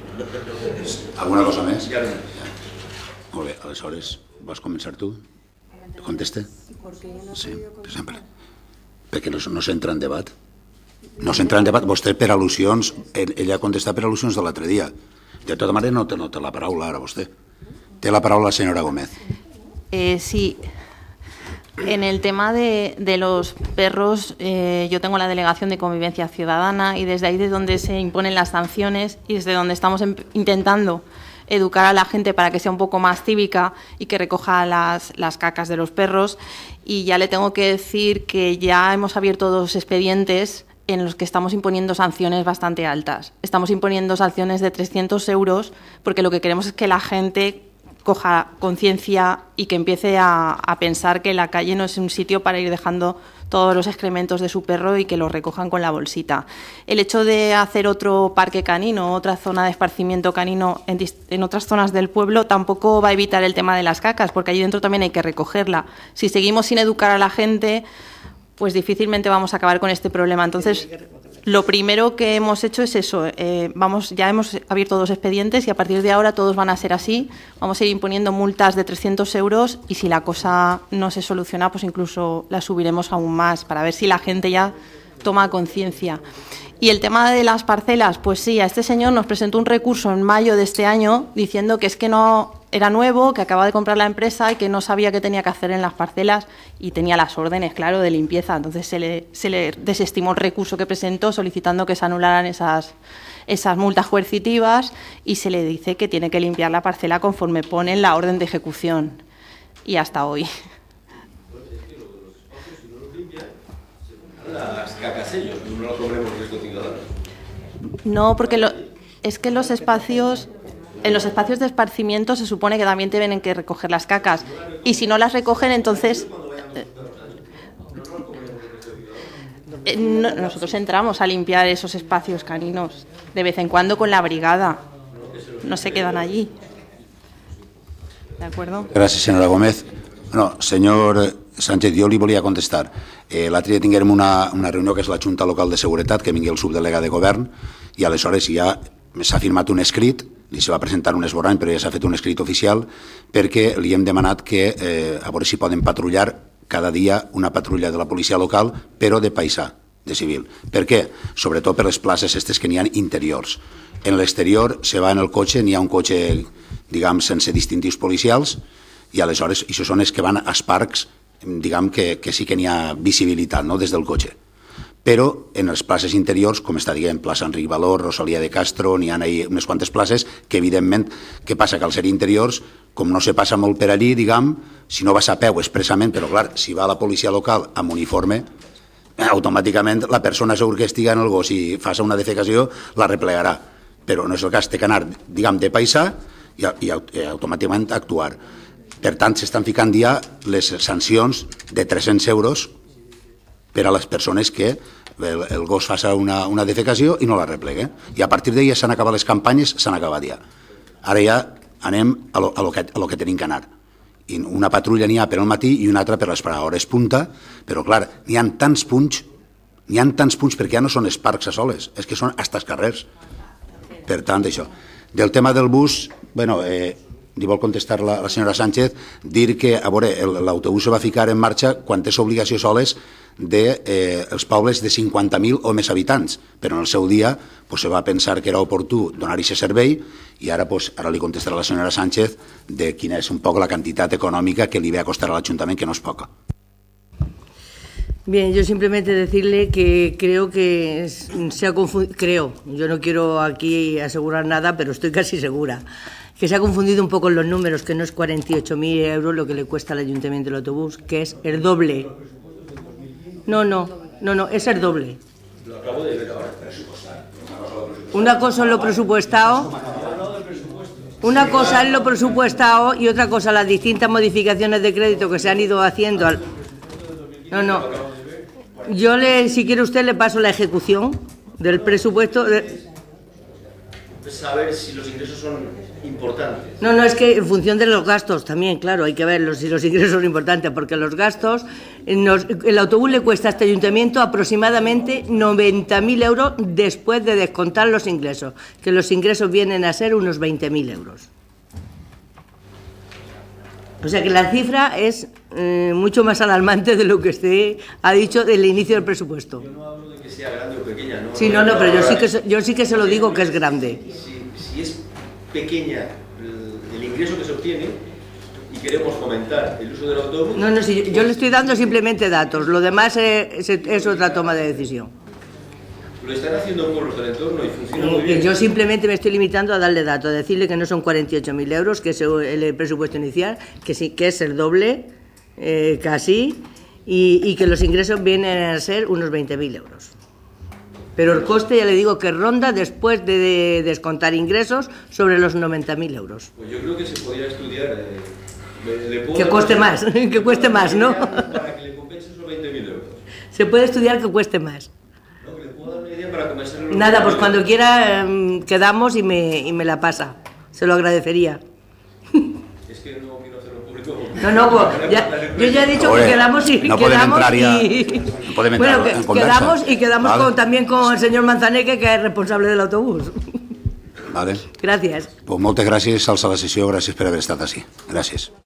Alguna cosa més? Molt bé, aleshores, vols començar tu? Conteste? Sí, per exemple. Perquè no s'entra en debat. No s'entra en debat. Vostè per al·lusions, ella ha contestat per al·lusions de l'altre dia. De tota manera no té la paraula ara vostè. Té la paraula la senyora Gómez. Sí. En el tema de los perros, yo tengo la Delegación de Convivencia Ciudadana y desde ahí es donde se imponen las sanciones y desde donde estamos intentando educar a la gente para que sea un poco más cívica y que recoja las cacas de los perros. Y ya le tengo que decir que ya hemos abierto 2 expedientes en los que estamos imponiendo sanciones bastante altas. Estamos imponiendo sanciones de 300 euros porque lo que queremos es que la gente coja conciencia y que empiece a pensar que la calle no es un sitio para ir dejando todos los excrementos de su perro y que los recojan con la bolsita. El hecho de hacer otro parque canino, otra zona de esparcimiento canino en otras zonas del pueblo tampoco va a evitar el tema de las cacas, porque allí dentro también hay que recogerla. Si seguimos sin educar a la gente, pues difícilmente vamos a acabar con este problema. Entonces, lo primero que hemos hecho es eso. Ya hemos abierto 2 expedientes y a partir de ahora todos van a ser así. Vamos a ir imponiendo multas de 300 euros y si la cosa no se soluciona, pues incluso la subiremos aún más para ver si la gente ya toma conciencia. Y el tema de las parcelas, pues sí, a este señor nos presentó un recurso en mayo de este año diciendo que es que no era nuevo, que acaba de comprar la empresa y que no sabía qué tenía que hacer en las parcelas y tenía las órdenes, claro, de limpieza. Entonces se le desestimó el recurso que presentó solicitando que se anularan esas multas coercitivas y se le dice que tiene que limpiar la parcela conforme pone en la orden de ejecución. Y hasta hoy. las cacas ellos, no las cobremos el resto de ciudadanos. No, porque es que en los espacios de esparcimiento se supone que también tienen que recoger las cacas. Y si no las recogen, entonces... nosotros entramos a limpiar esos espacios caninos de vez en cuando con la brigada. No se quedan allí. ¿De acuerdo? Gràcies, senyora Gómez. No, senyor Sánchez, jo li volia contestar. L'altre dia tinguem una reunió que és la Junta Local de Seguretat, que vingui el subdelegat de govern, i aleshores ja s'ha firmat un escrit, li se va presentar un esborrany, però ja s'ha fet un escrit oficial, perquè li hem demanat que, a veure si poden patrullar cada dia una patrulla de la policia local, però de paisà, de civil. Per què? Sobretot per les places aquestes que n'hi ha interiors. En l'exterior se va en el cotxe, n'hi ha un cotxe, diguem, sense distintius policials, i aleshores això són els que van als parcs, diguem que sí que n'hi ha visibilitat, no?, des del cotxe. Però en les places interiors, com està dient, plaça Enric Valor, Rosalía de Castro, n'hi ha unes quantes places que, evidentment, què passa? Que al ser interiors, com no se passa molt per allí, diguem, si no vas a peu expressament, però clar, si va la policia local amb uniforme, automàticament la persona segur que estiga en el gos i fa una defecació, la replegarà. Però no és el cas, té que anar, diguem, de paisà i automàticament actuar. Per tant, s'estan ficant ja les sancions de 300 euros per a les persones que el gos faci una defecació i no la replegue. I a partir d'ahir s'han acabat les campanyes, s'han acabat ja. Ara ja anem a lo que tenim que anar. I una patrulla n'hi ha per al matí i una altra per les hores punta, però clar, n'hi ha tants punts perquè ja no són els parcs a soles, és que són hasta els carrers. Per tant, això. Del tema del bus, bueno, li vol contestar la senyora Sánchez, dir que, a veure, l'autobús se va ficar en marxa quan té obligació soles dels pobles de 50.000 o més habitants, però en el seu dia se va pensar que era oportú donar aquest servei i ara li contestarà la senyora Sánchez de quina és un poc la quantitat econòmica que li ve a costar a l'Ajuntament, que no és poca. Bien, yo simplemente decirle que creo que se ha confundido, yo no quiero aquí asegurar nada, pero estoy casi segura, que se ha confundido un poco en los números, que no es 48.000 euros lo que le cuesta al Ayuntamiento el autobús, que es el doble. No, es el doble. Lo acabo de ver ahora. Una cosa es lo presupuestado, y otra cosa las distintas modificaciones de crédito que se han ido haciendo. Yo si quiere usted le paso la ejecución del presupuesto. Saber si los ingresos son importantes. No, es que en función de los gastos también, claro, hay que ver si los ingresos son importantes, porque los gastos, el autobús le cuesta a este ayuntamiento aproximadamente 90.000 euros después de descontar los ingresos, que los ingresos vienen a ser unos 20.000 euros. O sea que la cifra es mucho más alarmante de lo que usted ha dicho del inicio del presupuesto. Yo no hablo de que sea grande o pequeña, ¿no? Sí, pero yo sí que se lo digo que es grande. Si es pequeña el ingreso que se obtiene y queremos fomentar el uso del autobús... No, sí, yo le estoy dando simplemente datos, lo demás es otra toma de decisión. Lo están haciendo pueblos del entorno y funciona muy bien. Yo simplemente me estoy limitando a darle datos, a decirle que no son 48.000 euros, que es el presupuesto inicial, que sí que es el doble, casi, y que los ingresos vienen a ser unos 20.000 euros. Pero el coste, ya le digo, que ronda después de descontar ingresos sobre los 90.000 euros. Pues yo creo que se podría estudiar... que cueste más, ¿no? Para que le compense esos 20.000 euros. Se puede estudiar que cueste más. No, que le puedo dar una idea para compensar los... Nada, pues cuando quiera quedamos y me la pasa. Se lo agradecería. Es que no quiero hacerlo público. Yo ya he dicho que quedamos y quedamos también con el señor Manzaneque, que es responsable del autobús. Vale. Gràcies. Pues moltes gràcies, alça la sessió, gràcies per haver estat així. Gràcies.